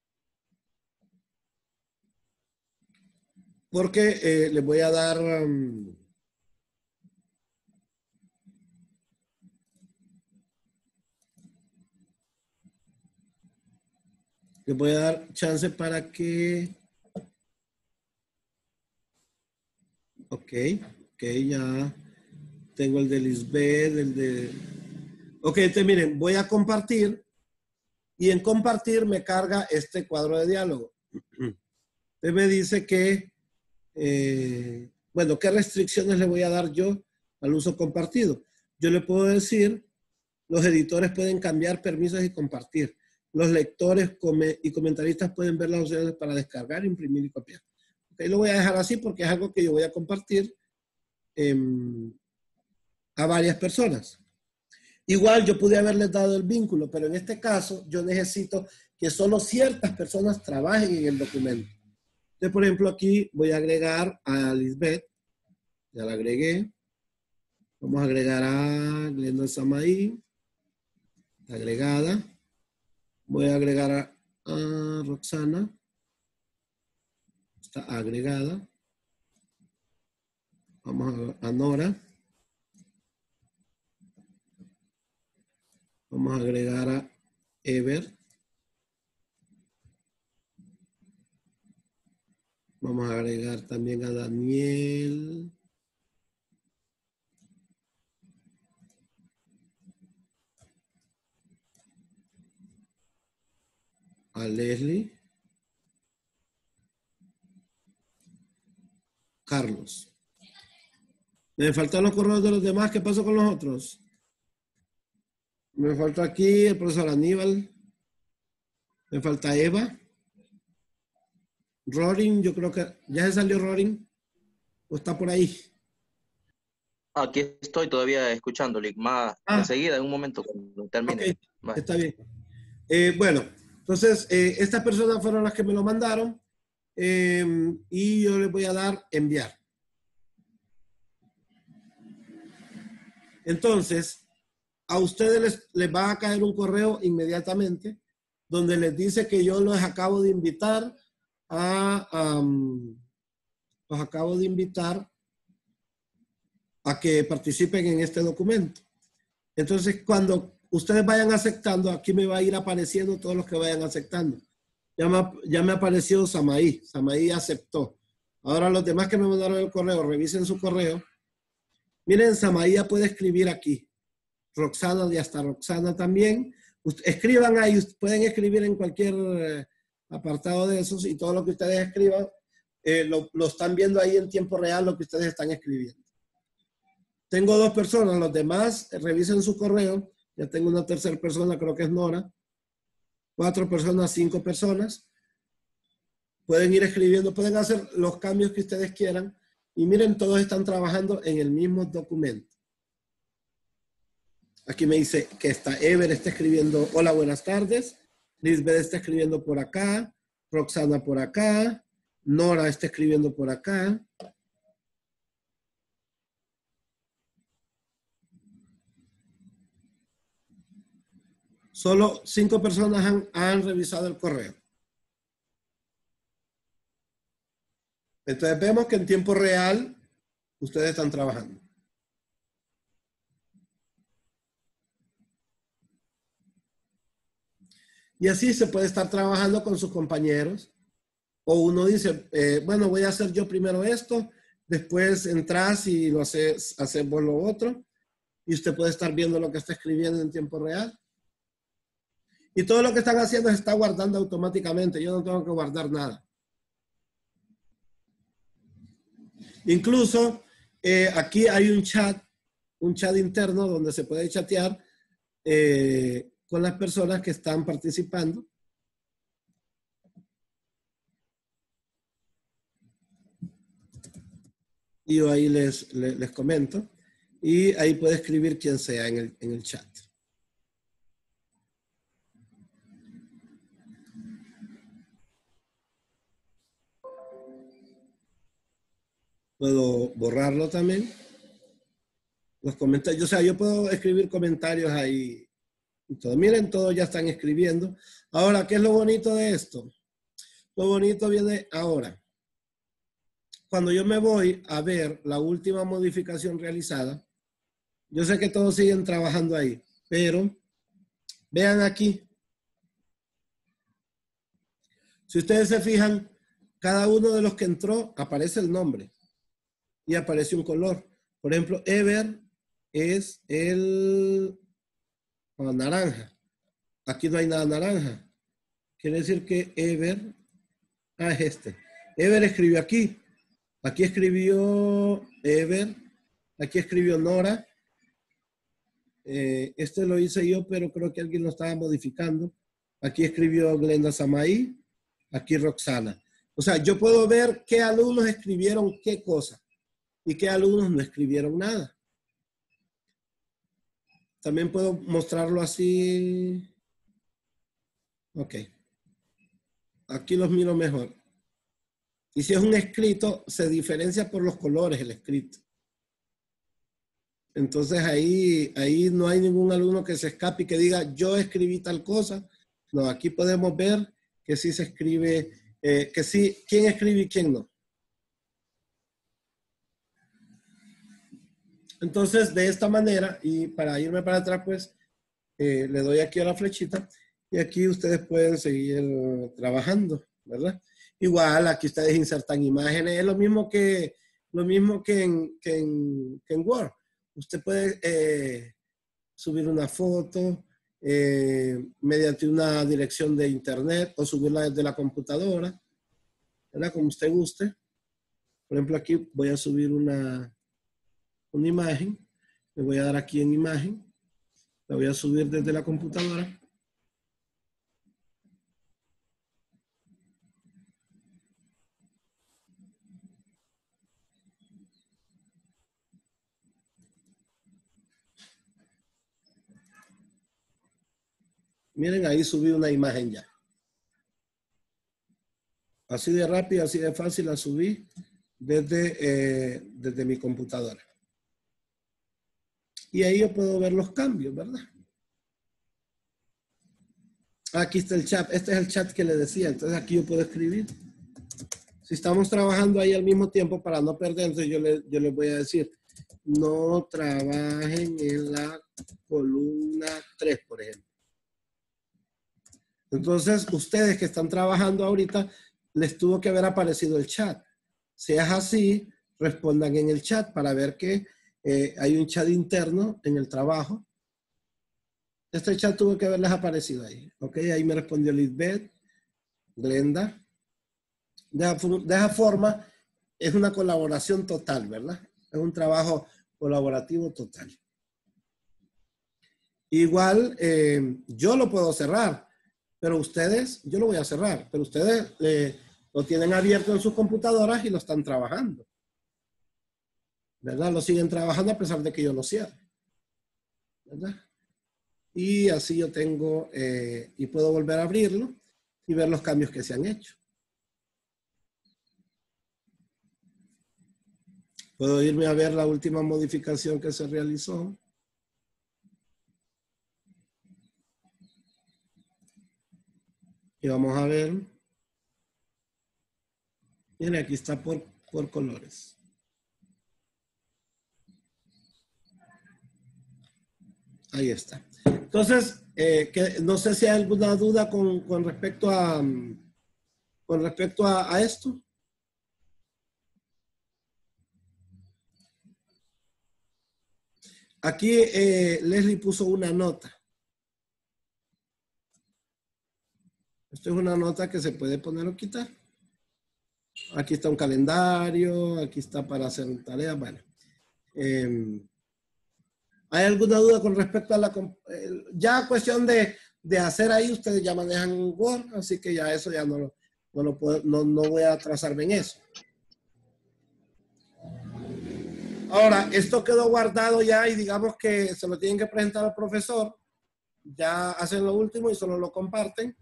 Porque eh, les voy a dar... Um, les voy a dar chance para que... Ok, ok, ya tengo el de Lisbeth, el de... Ok, entonces miren, voy a compartir y en compartir me carga este cuadro de diálogo. Entonces me dice que, eh, bueno, ¿qué restricciones le voy a dar yo al uso compartido? Yo le puedo decir, los editores pueden cambiar permisos y compartir. Los lectores y comentaristas pueden ver las opciones para descargar, imprimir y copiar. Okay, lo voy a dejar así porque es algo que yo voy a compartir eh, a varias personas. Igual yo pude haberles dado el vínculo, pero en este caso yo necesito que solo ciertas personas trabajen en el documento. Entonces, por ejemplo, aquí voy a agregar a Lisbeth Ya la agregué. Vamos a agregar a Glenda Samaí. Está agregada. Voy a agregar a, a Roxana. Está agregada. Vamos a, a Nora. Vamos a agregar a Ever. Vamos a agregar también a Daniel. A Leslie. Carlos. Me faltan los correos de los demás. ¿Qué pasó con los otros? Me falta aquí el profesor Aníbal. Me falta Eva. Rorin, yo creo que ya se salió Rorin. ¿O está por ahí? Aquí estoy todavía escuchándole. Más Ah. enseguida, en un momento cuando termine. Ok, está bien. Eh, bueno, entonces, eh, estas personas fueron las que me lo mandaron eh, y yo les voy a dar enviar. Entonces, a ustedes les, les va a caer un correo inmediatamente donde les dice que yo los acabo de invitar a, um, los acabo de invitar a que participen en este documento. Entonces, cuando ustedes vayan aceptando, aquí me va a ir apareciendo todos los que vayan aceptando. Ya me, ya me apareció Samaí. Samaí aceptó. Ahora los demás que me mandaron el correo, revisen su correo. Miren, Samaí ya puede escribir aquí. Roxana y hasta Roxana también. Ust- escriban ahí, pueden escribir en cualquier eh, apartado de esos y todo lo que ustedes escriban, eh, lo, lo están viendo ahí en tiempo real, lo que ustedes están escribiendo. Tengo dos personas, los demás eh, revisen su correo. Ya tengo una tercera persona, creo que es Nora. Cuatro personas, cinco personas. Pueden ir escribiendo, pueden hacer los cambios que ustedes quieran. Y miren, todos están trabajando en el mismo documento. Aquí me dice que está Ever, está escribiendo, hola, buenas tardes. Lisbeth está escribiendo por acá. Roxana por acá. Nora está escribiendo por acá. Solo cinco personas han, han revisado el correo. Entonces vemos que en tiempo real ustedes están trabajando. Y así se puede estar trabajando con sus compañeros. O uno dice, eh, bueno, voy a hacer yo primero esto, después entras y lo haces, hacemos lo otro. Y usted puede estar viendo lo que está escribiendo en tiempo real. Y todo lo que están haciendo se está guardando automáticamente. Yo no tengo que guardar nada. Incluso eh, aquí hay un chat, un chat interno donde se puede chatear eh, con las personas que están participando. Y yo ahí les, les, les comento. Y ahí puede escribir quien sea en el, en el chat. Puedo borrarlo también. Los comentarios, o sea, yo puedo escribir comentarios ahí y todo. Miren, todos ya están escribiendo. Ahora, ¿qué es lo bonito de esto? Lo bonito viene ahora. Cuando yo me voy a ver la última modificación realizada, yo sé que todos siguen trabajando ahí, pero vean aquí. Si ustedes se fijan, cada uno de los que entró aparece el nombre y aparece un color. Por ejemplo, Ever es el oh, naranja. Aquí no hay nada naranja. Quiere decir que Ever, ah, es este. Ever escribió aquí. Aquí escribió Ever. Aquí escribió Nora. Eh, este lo hice yo, pero creo que alguien lo estaba modificando. Aquí escribió Glenda Samaí. Aquí Roxana. O sea, yo puedo ver qué alumnos escribieron qué cosa y qué alumnos no escribieron nada. También puedo mostrarlo así. Ok. Aquí los miro mejor. Y si es un escrito, se diferencia por los colores el escrito. Entonces ahí, ahí no hay ningún alumno que se escape y que diga, yo escribí tal cosa. No, aquí podemos ver que sí se escribe, eh, que sí, quién escribe y quién no. Entonces, de esta manera, y para irme para atrás, pues, eh, le doy aquí a la flechita y aquí ustedes pueden seguir trabajando, ¿verdad? Igual, aquí ustedes insertan imágenes, es lo mismo que, lo mismo que, en, que, en, que en Word. Usted puede eh, subir una foto eh, mediante una dirección de internet o subirla desde la computadora, ¿verdad? Como usted guste. Por ejemplo, aquí voy a subir una, una imagen. Le voy a dar aquí en imagen. La voy a subir desde la computadora. Miren, ahí subí una imagen ya. Así de rápido, así de fácil la subí desde, eh, desde mi computadora. Y ahí yo puedo ver los cambios, ¿verdad? Aquí está el chat. Este es el chat que le decía. Entonces aquí yo puedo escribir. Si estamos trabajando ahí al mismo tiempo para no perder, entonces yo, le, yo les voy a decir, no trabajen en la columna tres, por ejemplo. Entonces, ustedes que están trabajando ahorita, les tuvo que haber aparecido el chat. Si es así, respondan en el chat para ver que eh, hay un chat interno en el trabajo. Este chat tuvo que haberles aparecido ahí. Ok, ahí me respondió Lisbeth, Glenda. De, de esa forma, es una colaboración total, ¿verdad? Es un trabajo colaborativo total. Igual, eh, yo lo puedo cerrar. Pero ustedes, yo lo voy a cerrar, pero ustedes eh, lo tienen abierto en sus computadoras y lo están trabajando. ¿Verdad? Lo siguen trabajando a pesar de que yo lo cierre. ¿Verdad? Y así yo tengo, eh, y puedo volver a abrirlo y ver los cambios que se han hecho. Puedo irme a ver la última modificación que se realizó. Y vamos a ver. Miren, aquí está por, por colores. Ahí está. Entonces, eh, que, no sé si hay alguna duda con, con respecto a, con respecto a, a esto. Aquí eh, Leslie puso una nota. Esto es una nota que se puede poner o quitar. Aquí está un calendario, aquí está para hacer tareas. Bueno, eh, ¿hay alguna duda con respecto a la... Eh, ya cuestión de, de hacer ahí, ustedes ya manejan Word, así que ya eso ya no lo, no lo puedo, no, no voy a atrasarme en eso. Ahora, esto quedó guardado ya y digamos que se lo tienen que presentar al profesor. Ya hacen lo último y solo lo comparten.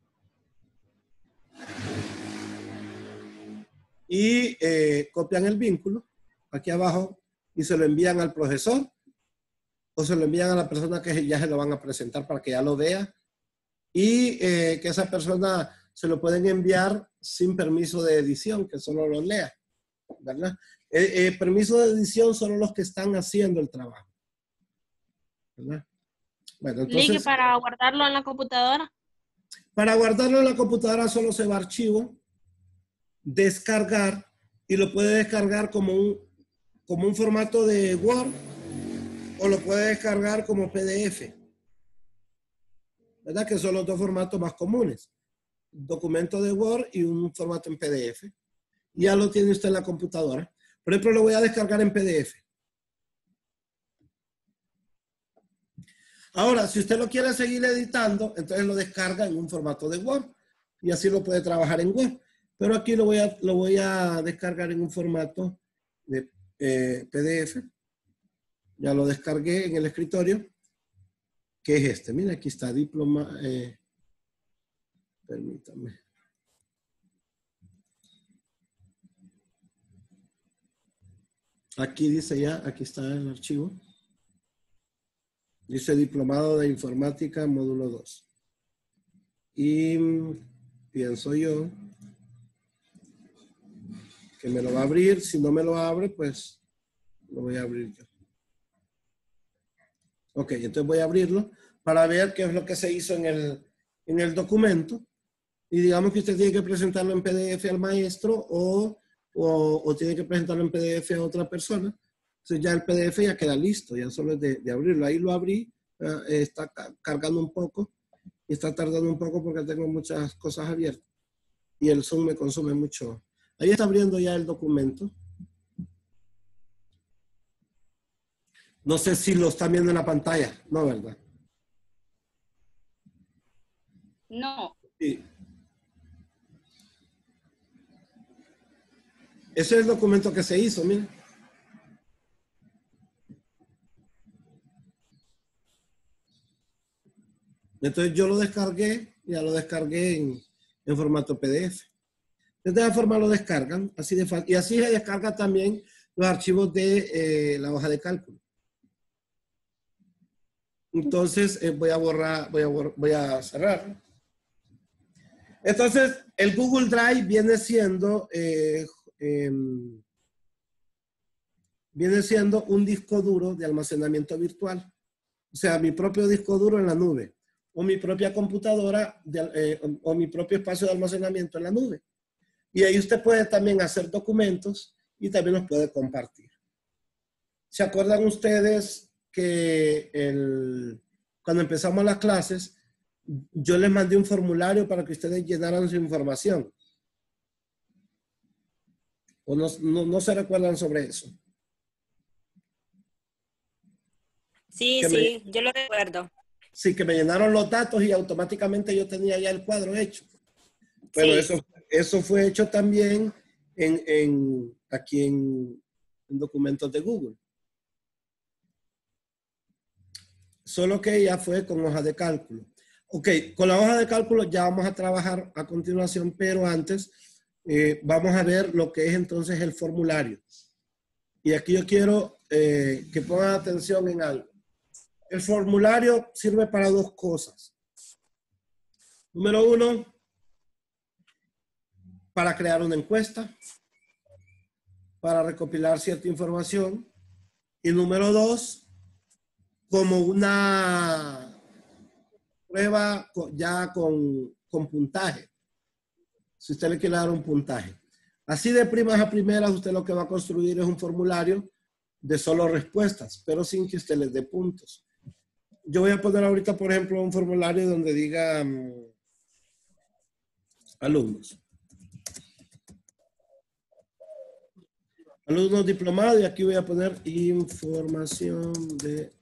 Y eh, copian el vínculo aquí abajo y se lo envían al profesor o se lo envían a la persona que ya se lo van a presentar para que ya lo vea y eh, que esa persona se lo pueden enviar sin permiso de edición, que solo lo lea, ¿verdad? Eh, eh, permiso de edición solo los que están haciendo el trabajo, ¿verdad? Bueno, entonces, ¿Ligue para guardarlo en la computadora? Para guardarlo en la computadora solo se va a archivo, descargar, y lo puede descargar como un, como un formato de Word o lo puede descargar como P D F. ¿Verdad? Que son los dos formatos más comunes. Documento de Word y un formato en P D F. Ya lo tiene usted en la computadora. Por ejemplo, lo voy a descargar en P D F. Ahora, si usted lo quiere seguir editando, entonces lo descarga en un formato de Word y así lo puede trabajar en Word. Pero aquí lo voy a, lo voy a descargar en un formato de eh, P D F. Ya lo descargué en el escritorio, que es este. Mira, aquí está, diploma. Eh, permítame. Aquí dice ya, aquí está el archivo. Dice Diplomado de Informática, módulo dos. Y pienso yo que me lo va a abrir. Si no me lo abre, pues lo voy a abrir yo. Ok, entonces voy a abrirlo para ver qué es lo que se hizo en el, en el documento. Y digamos que usted tiene que presentarlo en P D F al maestro o, o, o tiene que presentarlo en P D F a otra persona. Entonces ya el P D F ya queda listo, ya solo es de, de abrirlo. Ahí lo abrí, eh, está ca cargando un poco y está tardando un poco porque tengo muchas cosas abiertas. Y el Zoom me consume mucho. Ahí está abriendo ya el documento. No sé si lo están viendo en la pantalla, ¿no, verdad? No. Sí. Ese es el documento que se hizo, miren. Entonces yo lo descargué, ya lo descargué en, en formato P D F. De esta forma lo descargan, así de fácil. Y así se descarga también los archivos de eh, la hoja de cálculo. Entonces eh, voy a borrar, voy a, borrar, voy a cerrar. Entonces el Google Drive viene siendo, eh, eh, viene siendo un disco duro de almacenamiento virtual. O sea, mi propio disco duro en la nube. O mi propia computadora de, eh, o, o mi propio espacio de almacenamiento en la nube. Y ahí usted puede también hacer documentos y también los puede compartir. ¿Se acuerdan ustedes que el, cuando empezamos las clases, yo les mandé un formulario para que ustedes llenaran su información? ¿O no, no, no se recuerdan sobre eso? Sí, Que sí, me, yo lo recuerdo. Sí, que me llenaron los datos y automáticamente yo tenía ya el cuadro hecho. Bueno, Sí. eso, eso fue hecho también en, en, aquí en, en documentos de Google. Solo que ya fue con hoja de cálculo. Ok, con la hoja de cálculo ya vamos a trabajar a continuación, pero antes eh, vamos a ver lo que es entonces el formulario. Y aquí yo quiero eh, que pongan atención en algo. El formulario sirve para dos cosas. Número uno, para crear una encuesta, para recopilar cierta información. Y número dos, como una prueba ya con, con puntaje. Si usted le quiere dar un puntaje. Así de primas a primeras, usted lo que va a construir es un formulario de solo respuestas, pero sin que usted les dé puntos. Yo voy a poner ahorita, por ejemplo, un formulario donde diga um, alumnos. Alumnos diplomados, y aquí voy a poner información de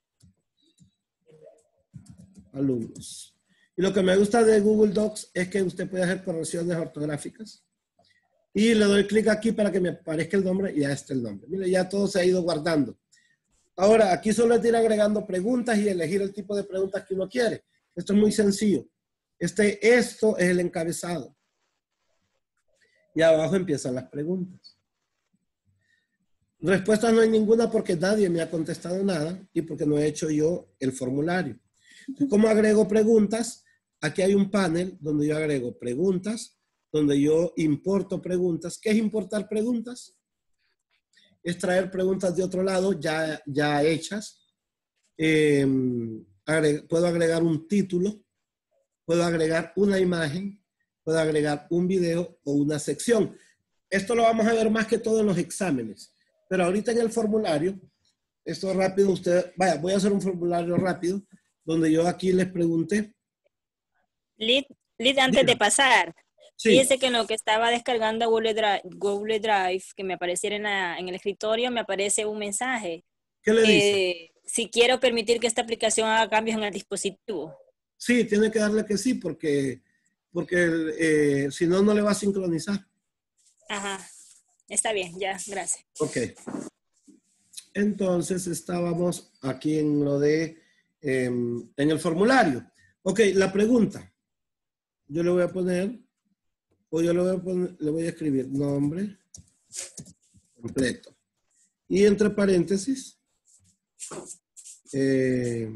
alumnos. Y lo que me gusta de Google Docs es que usted puede hacer correcciones ortográficas. Y le doy clic aquí para que me aparezca el nombre y ya está el nombre. Mire, ya todo se ha ido guardando. Ahora, aquí solo es ir agregando preguntas y elegir el tipo de preguntas que uno quiere. Esto es muy sencillo. Este, esto es el encabezado. Y abajo empiezan las preguntas. Respuestas no hay ninguna porque nadie me ha contestado nada y porque no he hecho yo el formulario. Entonces, ¿cómo agrego preguntas? Aquí hay un panel donde yo agrego preguntas, donde yo importo preguntas. ¿Qué es importar preguntas? Es traer preguntas de otro lado ya, ya hechas. Eh, agreg- puedo agregar un título, puedo agregar una imagen, puedo agregar un video o una sección. Esto lo vamos a ver más que todo en los exámenes. Pero ahorita en el formulario, esto rápido, usted, vaya, voy a hacer un formulario rápido, donde yo aquí les pregunté. Lid, Lid, antes Diga. de pasar, Sí. fíjese que en lo que estaba descargando Google Drive, Google Drive que me apareciera en, la- en el escritorio, me aparece un mensaje. ¿Qué le dice? Eh, si quiero permitir que esta aplicación haga cambios en el dispositivo. Sí, tiene que darle que sí, porque, porque eh, si no, no le va a sincronizar. Ajá, está bien, ya, gracias. Ok. Entonces estábamos aquí en lo de, eh, en el formulario. Ok, la pregunta. Yo le voy a poner, o yo le voy a poner, le voy a escribir nombre completo. Y entre paréntesis, eh,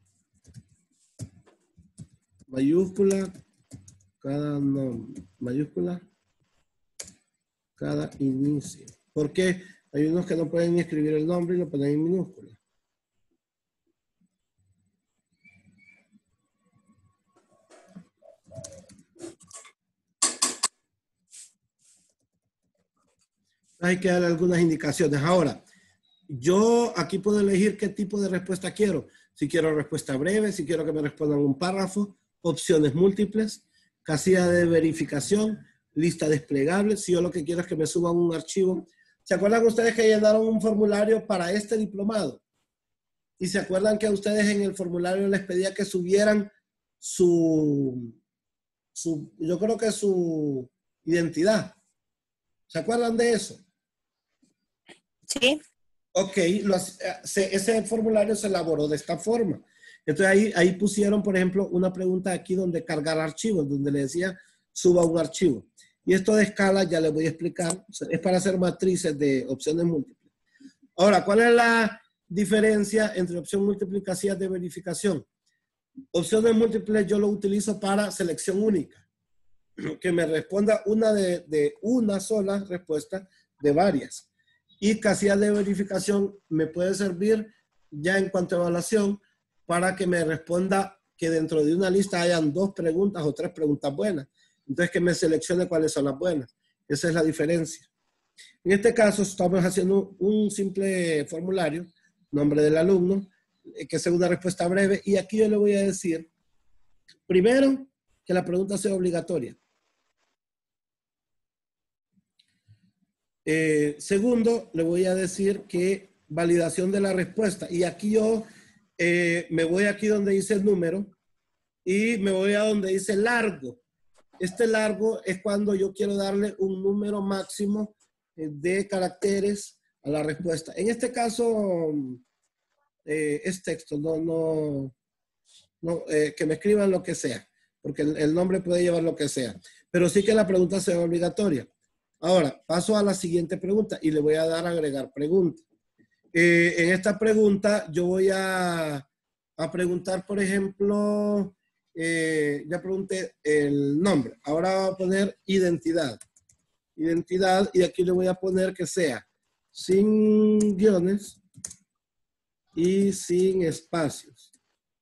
mayúscula, cada nombre, mayúscula, cada inicio. Porque hay unos que no pueden ni escribir el nombre y lo ponen en minúscula. Hay que dar algunas indicaciones. Ahora, yo aquí puedo elegir qué tipo de respuesta quiero. Si quiero respuesta breve, si quiero que me respondan un párrafo, opciones múltiples, casilla de verificación, lista desplegable. Si yo lo que quiero es que me suban un archivo. ¿Se acuerdan ustedes que llenaron un formulario para este diplomado? Y se acuerdan que a ustedes en el formulario les pedía que subieran su, su yo creo que su identidad. ¿Se acuerdan de eso? Sí. Ok, los, se, ese formulario se elaboró de esta forma. Entonces ahí, ahí pusieron, por ejemplo, una pregunta aquí donde cargar archivos, donde le decía suba un archivo. Y esto de escala ya les voy a explicar. Es para hacer matrices de opciones múltiples. Ahora, ¿cuál es la diferencia entre opción múltiple y casillas de verificación? Opciones múltiples yo lo utilizo para selección única. Que me responda una de, de una sola respuesta de varias. Y casillas de verificación me puede servir ya en cuanto a evaluación para que me responda que dentro de una lista hayan dos preguntas o tres preguntas buenas. Entonces que me seleccione cuáles son las buenas. Esa es la diferencia. En este caso estamos haciendo un simple formulario, nombre del alumno, que sea una respuesta breve. Y aquí yo le voy a decir, primero, que la pregunta sea obligatoria. Eh, segundo, le voy a decir que validación de la respuesta. Y aquí yo eh, me voy aquí donde dice el número y me voy a donde dice largo. Este largo es cuando yo quiero darle un número máximo eh, de caracteres a la respuesta. En este caso eh, es texto, no, no, no eh, que me escriban lo que sea, porque el, el nombre puede llevar lo que sea. Pero sí que la pregunta sea obligatoria. Ahora, paso a la siguiente pregunta y le voy a dar a agregar pregunta. Eh, en esta pregunta yo voy a, a preguntar, por ejemplo, eh, ya pregunté el nombre. Ahora voy a poner identidad. Identidad y aquí le voy a poner que sea sin guiones y sin espacios.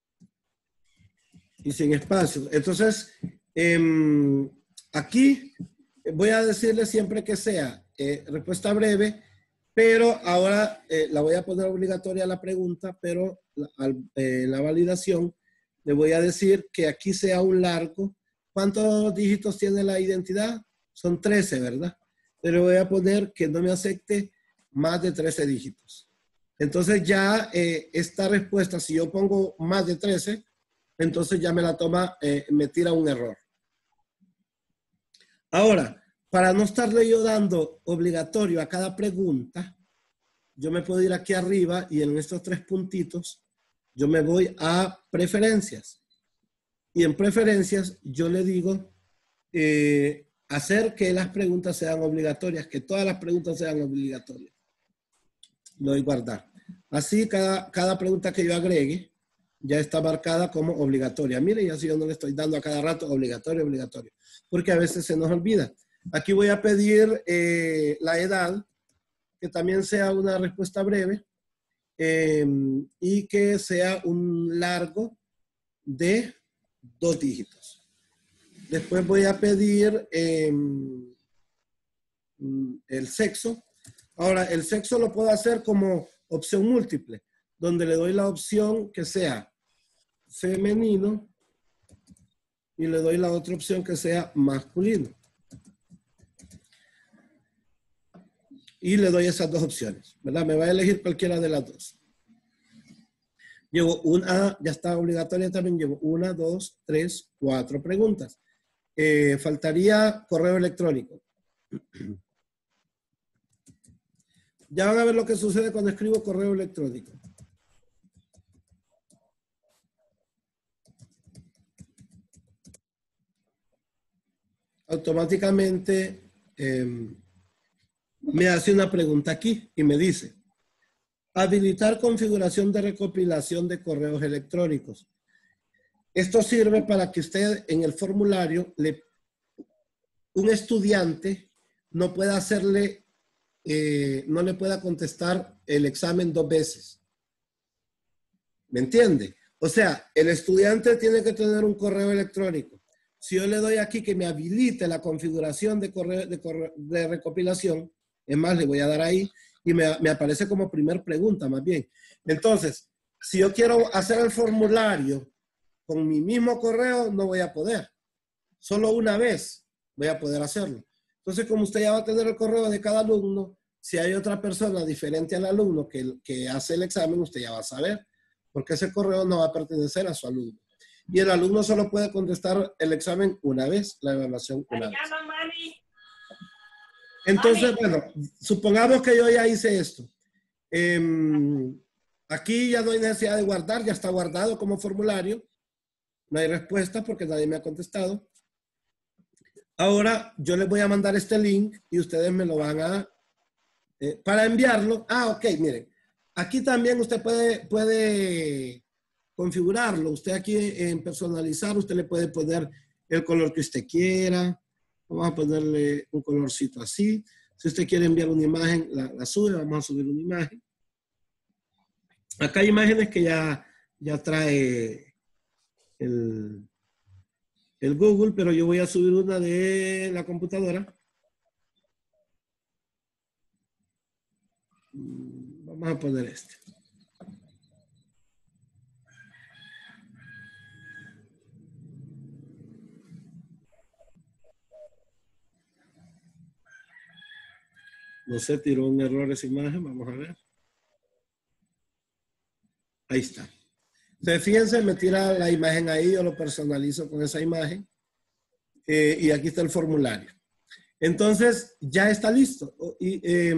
Y sin espacios. Entonces, eh, aquí... voy a decirle siempre que sea eh, respuesta breve, pero ahora eh, la voy a poner obligatoria a la pregunta, pero la, al, eh, la validación le voy a decir que aquí sea un largo. ¿Cuántos dígitos tiene la identidad? Son trece, ¿verdad? Pero voy a poner que no me acepte más de trece dígitos. Entonces ya eh, esta respuesta, si yo pongo más de trece, entonces ya me la toma, eh, me tira un error. Ahora, para no estarle yo dando obligatorio a cada pregunta, yo me puedo ir aquí arriba y en estos tres puntitos, yo me voy a preferencias. Y en preferencias yo le digo eh, hacer que las preguntas sean obligatorias, que todas las preguntas sean obligatorias. Lo doy guardar. Así cada, cada pregunta que yo agregue ya está marcada como obligatoria. Mire, y así yo no le estoy dando a cada rato obligatorio, obligatorio. Porque a veces se nos olvida. Aquí voy a pedir eh, la edad, que también sea una respuesta breve eh, y que sea un largo de dos dígitos. Después voy a pedir eh, el sexo. Ahora, el sexo lo puedo hacer como opción múltiple, donde le doy la opción que sea femenino y le doy la otra opción que sea masculino. Y le doy esas dos opciones, ¿verdad? Me va a elegir cualquiera de las dos. Llevo una, ya está obligatoria también, llevo una, dos, tres, cuatro preguntas. Eh, faltaría correo electrónico. Ya van a ver lo que sucede cuando escribo correo electrónico. Automáticamente... Eh, me hace una pregunta aquí y me dice, Habilitar configuración de recopilación de correos electrónicos. Esto sirve para que usted en el formulario, le, un estudiante no pueda hacerle, eh, no le pueda contestar el examen dos veces. ¿Me entiende? O sea, el estudiante tiene que tener un correo electrónico. Si yo le doy aquí que me habilite la configuración de, correo, de, correo, de recopilación, es más, le voy a dar ahí y me, me aparece como primer pregunta más bien. Entonces, si yo quiero hacer el formulario con mi mismo correo, no voy a poder. Solo una vez voy a poder hacerlo. Entonces, como usted ya va a tener el correo de cada alumno, si hay otra persona diferente al alumno que, que hace el examen, usted ya va a saber, porque ese correo no va a pertenecer a su alumno. Y el alumno solo puede contestar el examen una vez, la evaluación una vez. Entonces, bueno, supongamos que yo ya hice esto. Eh, aquí ya no hay necesidad de guardar, ya está guardado como formulario. No hay respuesta porque nadie me ha contestado. Ahora yo les voy a mandar este link y ustedes me lo van a... Eh, para enviarlo. Ah, ok, miren. Aquí también usted puede, puede configurarlo. Usted aquí en personalizar, usted le puede poner el color que usted quiera. Vamos a ponerle un colorcito así. Si usted quiere enviar una imagen, la, la sube. Vamos a subir una imagen. Acá hay imágenes que ya, ya trae el, el Google, pero yo voy a subir una de la computadora. Vamos a poner este. No sé, tiró un error esa imagen. Vamos a ver. Ahí está. Entonces, fíjense, me tira la imagen ahí, yo lo personalizo con esa imagen. Eh, y aquí está el formulario. Entonces, ya está listo. Y, eh,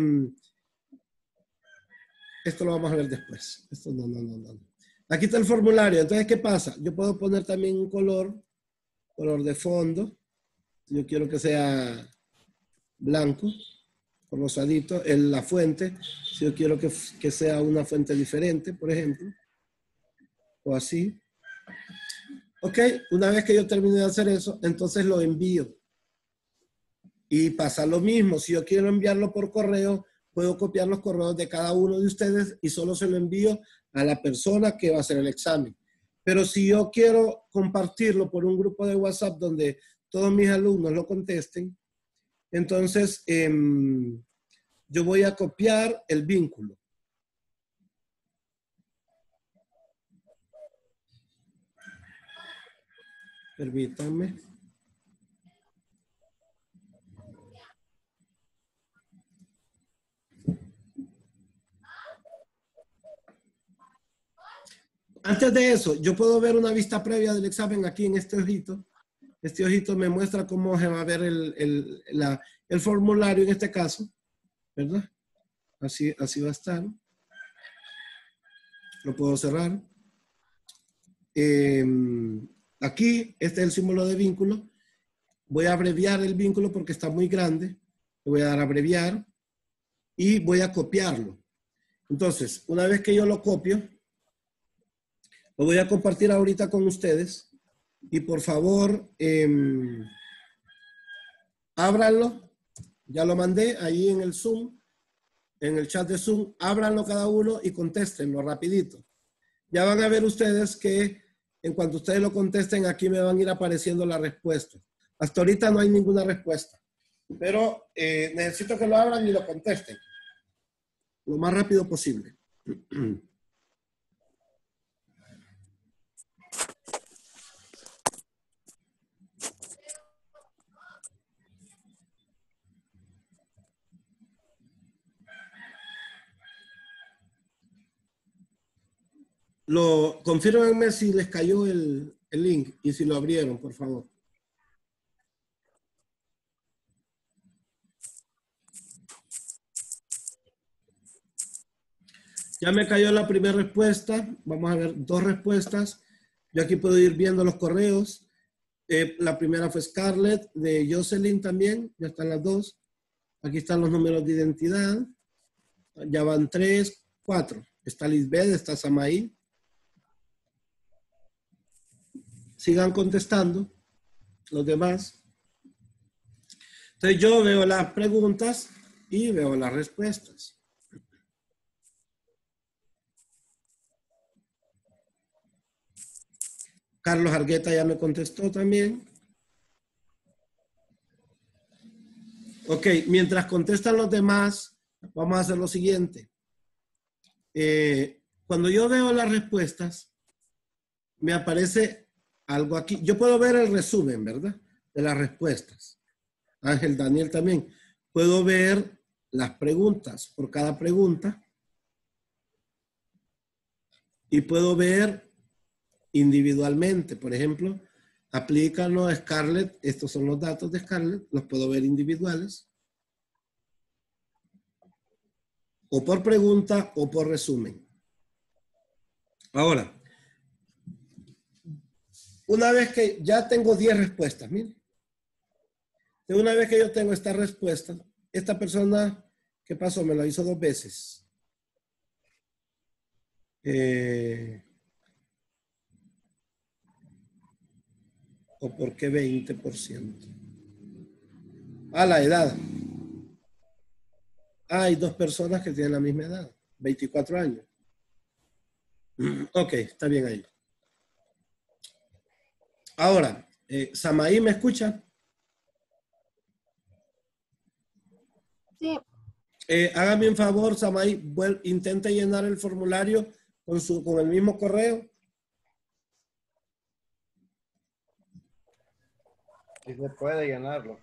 esto lo vamos a ver después. Esto no, no, no, no. Aquí está el formulario. Entonces, ¿qué pasa? Yo puedo poner también un color, color de fondo. Yo quiero que sea blanco, rosadito. En la fuente, si yo quiero que, que sea una fuente diferente, por ejemplo. O así. Ok, una vez que yo termine de hacer eso, entonces lo envío. Y pasa lo mismo. Si yo quiero enviarlo por correo, puedo copiar los correos de cada uno de ustedes y solo se lo envío a la persona que va a hacer el examen. Pero si yo quiero compartirlo por un grupo de WhatsApp donde todos mis alumnos lo contesten, entonces eh, yo voy a copiar el vínculo. Permítanme. Antes de eso, yo puedo ver una vista previa del examen aquí en este ojito. Este ojito me muestra cómo se va a ver el, el, la, el formulario en este caso, ¿verdad? Así, así va a estar. Lo puedo cerrar. Eh, aquí, este es el símbolo de vínculo. Voy a abreviar el vínculo porque está muy grande. Le voy a dar a abreviar y voy a copiarlo. Entonces, una vez que yo lo copio, lo voy a compartir ahorita con ustedes y por favor, eh, ábranlo. Ya lo mandé ahí en el Zoom, en el chat de Zoom. Ábranlo cada uno y contéstenlo rapidito. Ya van a ver ustedes que en cuanto ustedes lo contesten, aquí me van a ir apareciendo las respuestas. Hasta ahorita no hay ninguna respuesta, pero eh, necesito que lo abran y lo contesten lo más rápido posible. Lo, confírmenme si les cayó el, el link y si lo abrieron, por favor. Ya me cayó la primera respuesta. Vamos a ver dos respuestas. Yo aquí puedo ir viendo los correos. Eh, la primera fue Scarlett, de Jocelyn también. Ya están las dos. Aquí están los números de identidad. Ya van tres, cuatro. Está Lisbeth, está Samaí. Sigan contestando los demás. Entonces yo veo las preguntas y veo las respuestas. Carlos Argueta ya me contestó también. Ok, mientras contestan los demás, vamos a hacer lo siguiente. Eh, cuando yo veo las respuestas, me aparece algo aquí. Yo puedo ver el resumen, ¿verdad? De las respuestas. Ángel Daniel también. Puedo ver las preguntas por cada pregunta. Y puedo ver individualmente. Por ejemplo, aplícalo a Scarlett. Estos son los datos de Scarlett. Los puedo ver individuales. O por pregunta o por resumen. Ahora, una vez que ya tengo diez respuestas, miren. Una vez que yo tengo esta respuesta, esta persona, ¿qué pasó? Me la hizo dos veces. Eh, ¿O por qué veinte por ciento? Ah, la edad. Ah, hay dos personas que tienen la misma edad, veinticuatro años. Ok, está bien ahí. Ahora, eh, Samaí, ¿me escucha? Sí. Eh, hágame un favor, Samaí, vuel- intente llenar el formulario con, su, con el mismo correo. Sí se puede llenarlo.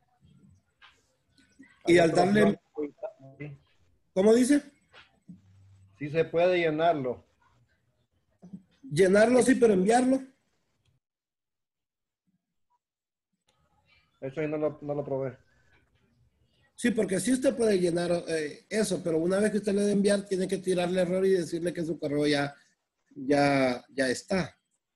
Y al darle... ¿Cómo dice? Sí se puede llenarlo. Llenarlo, sí, pero enviarlo. Eso yo no lo, no lo probé. Sí, porque sí usted puede llenar eh, eso, pero una vez que usted le dé enviar, tiene que tirarle error y decirle que su correo ya, ya, ya está.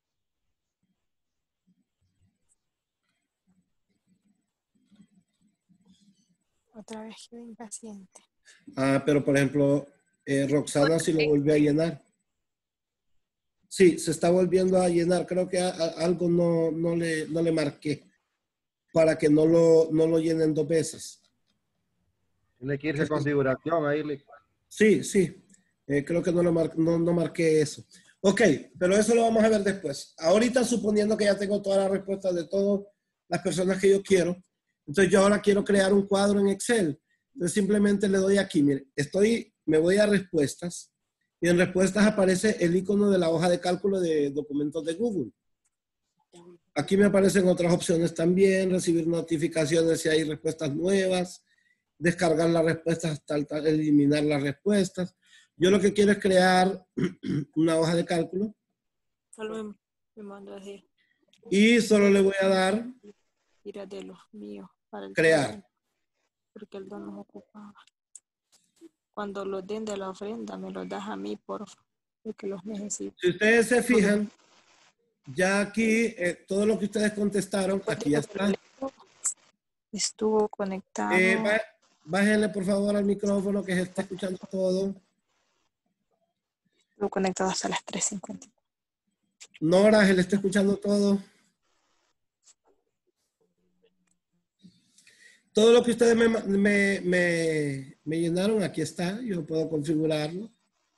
Otra vez quedé impaciente. Ah, pero por ejemplo, eh, Roxana sí lo volvió a llenar. Sí, se está volviendo a llenar. Creo que a, a, algo no, no, le, no le marqué para que no lo, no lo llenen dos veces. Tiene que irse a configuración ahí. Le... Sí, sí. Eh, creo que no, lo mar, no, no marqué eso. Ok, pero eso lo vamos a ver después. Ahorita suponiendo que ya tengo todas las respuestas de todas las personas que yo quiero. Entonces yo ahora quiero crear un cuadro en Excel. Entonces simplemente le doy aquí, mire, estoy, me voy a respuestas y en respuestas aparece el icono de la hoja de cálculo de documentos de Google. Aquí me aparecen otras opciones también, recibir notificaciones si hay respuestas nuevas, descargar las respuestas hasta eliminar las respuestas. Yo lo que quiero es crear una hoja de cálculo. Solo me, me mando a decir. Y solo le voy a dar Tira de los míos para el crear. trabajo, porque el don nos ocupaba. Cuando los den de la ofrenda, me los das a mí, por favor, porque los necesito. Si ustedes se fijan, ya aquí eh, todo lo que ustedes contestaron, aquí ya está. Estuvo conectado. Eh, bá, bájenle por favor al micrófono que se está escuchando todo. Estuvo conectado hasta las tres cincuenta. Nora, se le está escuchando todo. Todo lo que ustedes me, me, me, me llenaron, aquí está. Yo puedo configurarlo.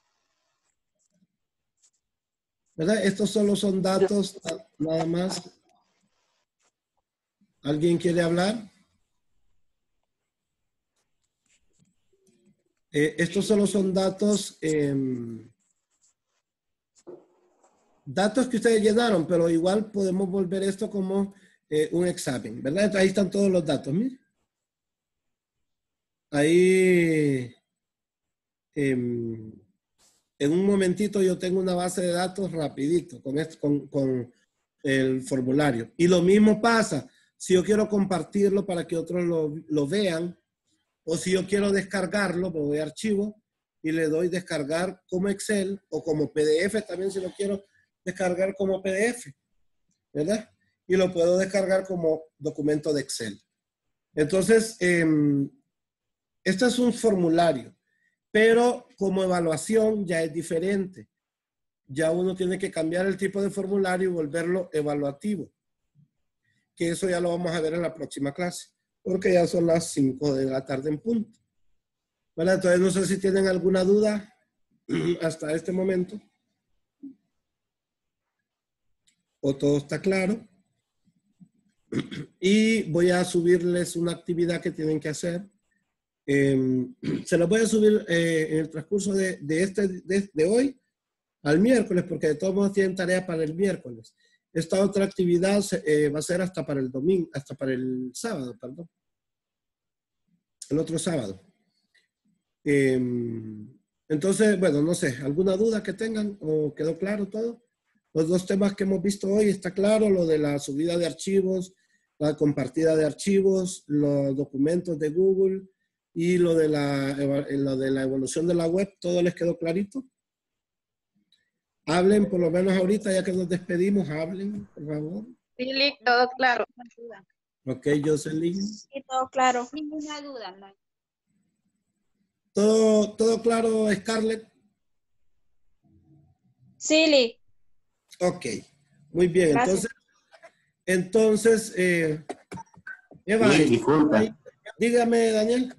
¿Verdad? Estos solo son datos, nada más. ¿Alguien quiere hablar? Eh, estos solo son datos, eh, datos que ustedes llenaron, pero igual podemos volver esto como eh, un examen, ¿verdad? Entonces, ahí están todos los datos, miren. Ahí, eh, en un momentito yo tengo una base de datos rapidito con, esto, con, con el formulario. Y lo mismo pasa si yo quiero compartirlo para que otros lo, lo vean, o si yo quiero descargarlo, me voy a archivo y le doy descargar como Excel o como P D F también si lo quiero descargar como P D F, ¿verdad? Y lo puedo descargar como documento de Excel. Entonces, eh, este es un formulario. pero como evaluación ya es diferente. Ya uno tiene que cambiar el tipo de formulario y volverlo evaluativo. Que eso ya lo vamos a ver en la próxima clase, porque ya son las cinco de la tarde en punto. Bueno, entonces no sé si tienen alguna duda hasta este momento. ¿O todo está claro? Y voy a subirles una actividad que tienen que hacer. Eh, se la voy a subir eh, en el transcurso de, de, este, de, de hoy al miércoles, porque de todos modos tienen tarea para el miércoles. Esta otra actividad eh, va a ser hasta para el domingo, hasta para el sábado, perdón. El otro sábado. Eh, entonces, bueno, no sé, ¿alguna duda que tengan o quedó claro todo? Los dos temas que hemos visto hoy, está claro, lo de la subida de archivos, la compartida de archivos, los documentos de Google y lo de la, lo de la evolución de la web, ¿todo les quedó clarito? Hablen, por lo menos ahorita, ya que nos despedimos, hablen, por favor. Sí, Lick, todo claro. Ok, Jocelyn. Sí, todo claro. Ninguna duda, no. ¿Todo, todo claro, Scarlett? Sí, Lick. Ok, muy bien. Gracias. Entonces, entonces eh, Eva, Sí, disculpe. dígame, Daniel.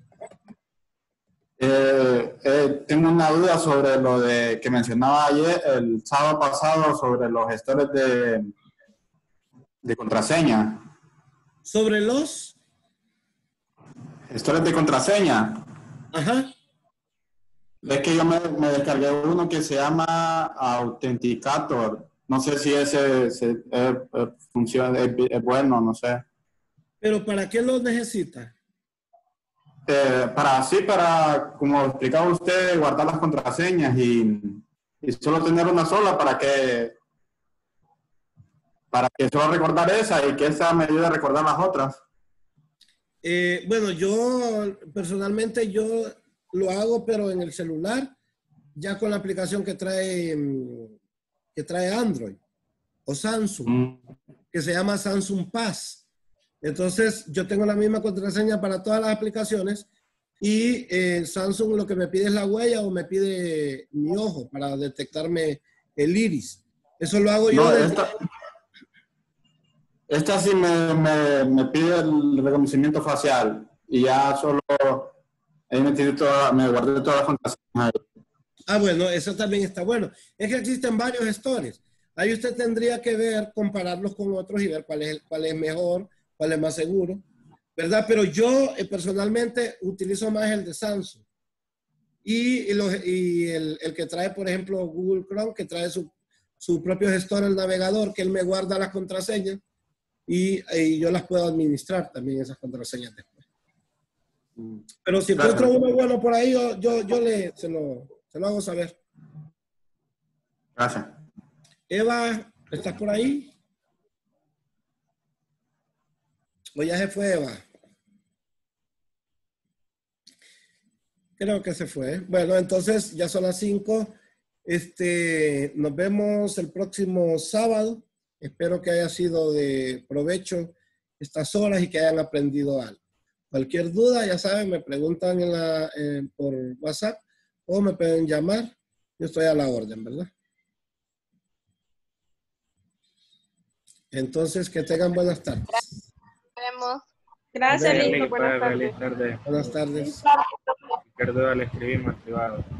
Eh, eh, tengo una duda sobre lo de que mencionaba ayer, el sábado pasado, sobre los gestores de, de contraseña. ¿Sobre los? Gestores de contraseña. Ajá. Es que yo me, me descargué uno que se llama Authenticator. No sé si ese, ese eh, eh, funciona, es, es bueno, no sé. ¿Pero para qué lo necesita? Eh, para así, para, como explicaba usted, guardar las contraseñas y, y solo tener una sola para que para que solo recordar esa y que esa me ayude a recordar las otras. Eh, bueno, yo personalmente yo lo hago, pero en el celular, ya con la aplicación que trae, que trae Android o Samsung, mm. que se llama Samsung Pass. Entonces, yo tengo la misma contraseña para todas las aplicaciones y eh, Samsung lo que me pide es la huella o me pide mi ojo para detectarme el iris. Eso lo hago yo. No, desde... esta, esta sí me, me, me pide el reconocimiento facial y ya solo ahí me, toda, me guardé todas las contraseñas. Ah, bueno, eso también está bueno. Es que existen varios gestores. Ahí usted tendría que ver, compararlos con otros y ver cuál es, cuál es mejor, cuál es más seguro, ¿verdad? Pero yo eh, personalmente utilizo más el de Samsung. Y, y, los, y el, el que trae, por ejemplo, Google Chrome, que trae su, su propio gestor, el navegador, que él me guarda las contraseñas y, y yo las puedo administrar también, esas contraseñas después. Pero si Gracias. encuentro uno bueno por ahí, yo, yo, yo le, se, lo, se lo hago saber. Gracias. Eva, ¿estás por ahí? ¿O ya se fue Eva? Creo que se fue. Bueno, entonces ya son las cinco. Este, nos vemos el próximo sábado. Espero que haya sido de provecho estas horas y que hayan aprendido algo. Cualquier duda, ya saben, me preguntan en la, eh, por WhatsApp o me pueden llamar. Yo estoy a la orden, ¿verdad? Entonces, que tengan buenas tardes. Vemos. Gracias, Lick, Lick. Buenas tardes. Buenas tardes. Buenas tardes. Cualquier duda le escribimos en privado.